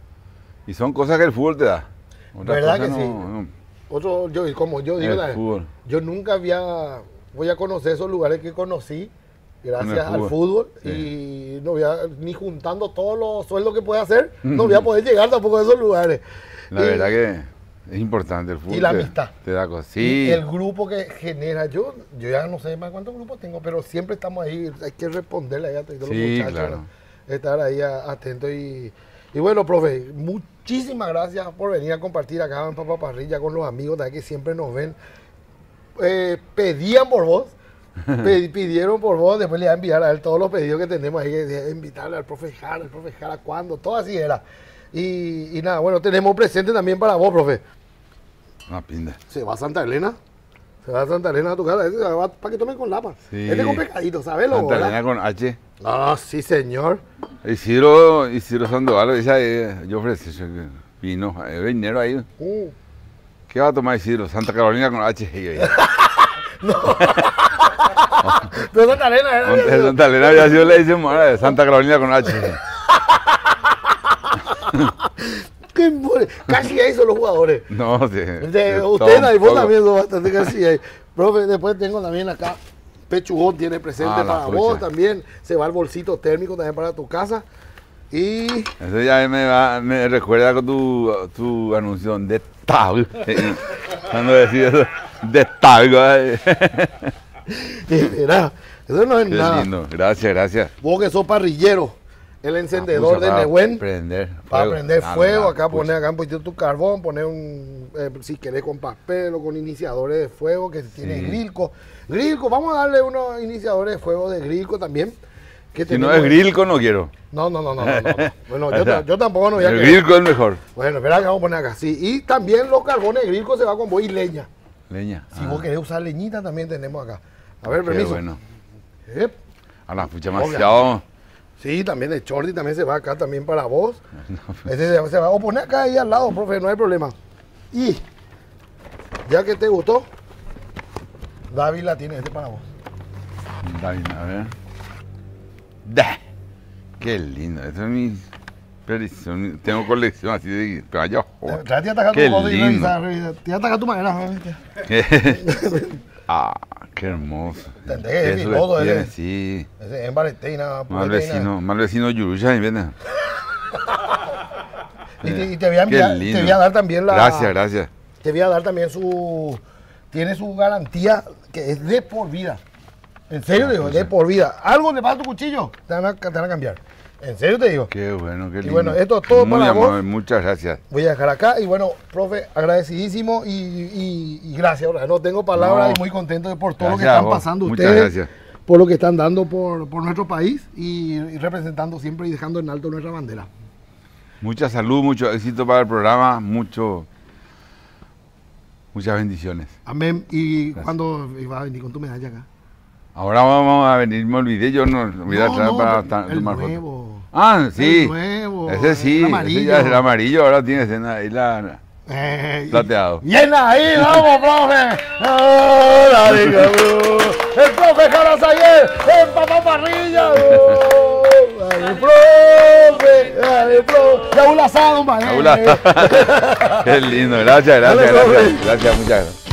Speaker 2: Y son cosas que el fútbol te da. Otras
Speaker 1: ¿Verdad
Speaker 2: cosas
Speaker 1: que sí?
Speaker 2: no- no,
Speaker 1: Otro, yo, como yo digo,
Speaker 2: el
Speaker 1: la-
Speaker 2: fútbol.
Speaker 1: yo nunca había, voy a conocer esos lugares que conocí gracias
Speaker 2: En el
Speaker 1: al
Speaker 2: fútbol,
Speaker 1: fútbol
Speaker 2: sí.
Speaker 1: y no voy a, ni juntando todos los sueldos que pueda hacer, no voy a poder llegar tampoco a esos lugares.
Speaker 2: La
Speaker 1: Y-
Speaker 2: verdad que es importante el fútbol.
Speaker 1: Y la
Speaker 2: te-
Speaker 1: amistad.
Speaker 2: Te da cosas.
Speaker 1: y
Speaker 2: Sí,
Speaker 1: el grupo que genera, yo, yo ya no sé más cuántos grupos tengo, pero siempre estamos ahí, hay que responderle ahí a todos los
Speaker 2: Sí,
Speaker 1: muchachos,
Speaker 2: claro.
Speaker 1: ¿no? Estar ahí a- atento y, y bueno, profe, muchísimas gracias por venir a compartir acá en Papa Parrilla con los amigos también que siempre nos ven. Eh, pedían por vos, pe- pidieron por vos, después le voy a enviar a él todos los pedidos que tenemos ahí, de invitarle al profe Jara, al profe Jara, cuándo, todo así era. Y, y nada, bueno, tenemos presente también para vos, profe.
Speaker 2: una pinta.
Speaker 1: Se va a Santa Elena. Se va a Santa Elena a tu casa. Ese se va para que tomen con lapa.
Speaker 2: Sí.
Speaker 1: Este con pecadito, ¿sabes?
Speaker 2: Santa Elena con H.
Speaker 1: Ah, sí, señor.
Speaker 2: Isidro, Isidro Sandoval, esa, eh, yo ofrecí ese vino, eh, dinero ahí.
Speaker 1: Uh,
Speaker 2: ¿Qué va a tomar Isidro? Santa Carolina con H. Y yo,
Speaker 1: pero Santa Elena era.
Speaker 2: Monte- Santa Elena había sido la edición ahora de Santa Carolina con H.
Speaker 1: Qué more- Casi ahí son los jugadores.
Speaker 2: No, sí.
Speaker 1: De,
Speaker 2: todo
Speaker 1: usted
Speaker 2: un
Speaker 1: y vos
Speaker 2: poco.
Speaker 1: también son bastante casi ahí. Profe, después tengo también acá. Pechugón tiene presente
Speaker 2: Ah, la
Speaker 1: para
Speaker 2: pucha.
Speaker 1: vos también. Se va el bolsito térmico también para tu casa. Y.
Speaker 2: Eso ya me, va, me recuerda con tu, tu anuncio de tab. Cuando decís eso, de tab.
Speaker 1: Mira, eso no es
Speaker 2: Qué
Speaker 1: nada.
Speaker 2: lindo. Gracias, gracias.
Speaker 1: Vos que sos parrillero, el encendedor de Nehuen.
Speaker 2: Prender.
Speaker 1: Para
Speaker 2: fuego.
Speaker 1: prender
Speaker 2: Ah,
Speaker 1: fuego,
Speaker 2: no,
Speaker 1: acá
Speaker 2: pucha.
Speaker 1: poner acá un poquito tu carbón, poner un, eh, si querés con papel o con iniciadores de fuego que tiene
Speaker 2: Sí.
Speaker 1: Grilco. Grilco, vamos a darle unos iniciadores de fuego de Grilco también. Que
Speaker 2: Si no
Speaker 1: tenemos-
Speaker 2: es Grilco, no quiero.
Speaker 1: No, no, no, no, no, no. Bueno, yo, ta- yo tampoco no voy a
Speaker 2: El
Speaker 1: querer.
Speaker 2: Grilco es mejor.
Speaker 1: Bueno, espera que vamos a poner acá. Sí, y también los carbones de Grilco se va con vos y leña.
Speaker 2: Leña.
Speaker 1: Si
Speaker 2: Ah,
Speaker 1: vos querés usar leñita también tenemos acá. A ver,
Speaker 2: qué
Speaker 1: permiso.
Speaker 2: bueno.
Speaker 1: Ep.
Speaker 2: A la pucha, demasiado.
Speaker 1: Sí, también el shorty también se va acá también para vos. Este se, se va a poner acá ahí al lado, profe, no hay problema. Y ya que te gustó, David la tiene este para vos.
Speaker 2: David, a ver. Da. Qué lindo. Eso es mi. perdición. Tengo colección así de caballos.
Speaker 1: Trate de atacar
Speaker 2: Qué
Speaker 1: tu modo y
Speaker 2: lindo.
Speaker 1: revisar, revisar. Te ataca tu madera. ¿Viste?
Speaker 2: Ah, qué hermoso.
Speaker 1: Entendés,
Speaker 2: Qué
Speaker 1: es
Speaker 2: eso
Speaker 1: piloto,
Speaker 2: que tiene,
Speaker 1: eh.
Speaker 2: sí.
Speaker 1: Ese es en Valentina.
Speaker 2: Mal vecino, mal vecino Yuruya, y viene.
Speaker 1: Y te, y te voy a
Speaker 2: Qué
Speaker 1: enviar,
Speaker 2: lindo.
Speaker 1: te voy a dar también la.
Speaker 2: Gracias, gracias.
Speaker 1: Te voy a dar también su. Tiene su garantía que es de por vida. En serio te digo, de por vida. Algo le pasa a tu cuchillo, te van a, te van a cambiar. En serio te digo.
Speaker 2: Qué bueno, qué lindo.
Speaker 1: bueno, esto es todo
Speaker 2: Muy
Speaker 1: para vos.
Speaker 2: amable, muchas gracias.
Speaker 1: Voy a dejar acá y bueno, profe, agradecidísimo y, y- y gracias. ¿Verdad? No tengo palabras
Speaker 2: No.
Speaker 1: y muy contento de por todo lo que
Speaker 2: Gracias a
Speaker 1: están
Speaker 2: vos.
Speaker 1: pasando
Speaker 2: Muchas
Speaker 1: ustedes.
Speaker 2: gracias.
Speaker 1: Por lo que están dando por, por nuestro país y, y representando siempre y dejando en alto nuestra bandera.
Speaker 2: Mucha salud, mucho éxito para el programa, mucho, muchas bendiciones.
Speaker 1: Amén. Y cuando iba a venir con tu medalla acá.
Speaker 2: Ahora vamos a venir, me olvidé, yo no me voy a
Speaker 1: No,
Speaker 2: traer
Speaker 1: no,
Speaker 2: para
Speaker 1: el
Speaker 2: ta- tomar fotos.
Speaker 1: nuevo.
Speaker 2: Ah, sí.
Speaker 1: El nuevo,
Speaker 2: Ese sí,
Speaker 1: el
Speaker 2: ese
Speaker 1: amarillo.
Speaker 2: ya es el amarillo, ahora tiene escena ahí la
Speaker 1: Eh,
Speaker 2: plateado.
Speaker 1: Llena ahí, vamos, profe. Oh, dale, cabrón. El profe Jarazayer, en papá parrilla. Oh, dale, profe, dale, profe. Ya un asado, hombre.
Speaker 2: Paula. Qué lindo, gracias,
Speaker 1: Dale,
Speaker 2: gracias,
Speaker 1: profe.
Speaker 2: gracias, gracias, muchas gracias.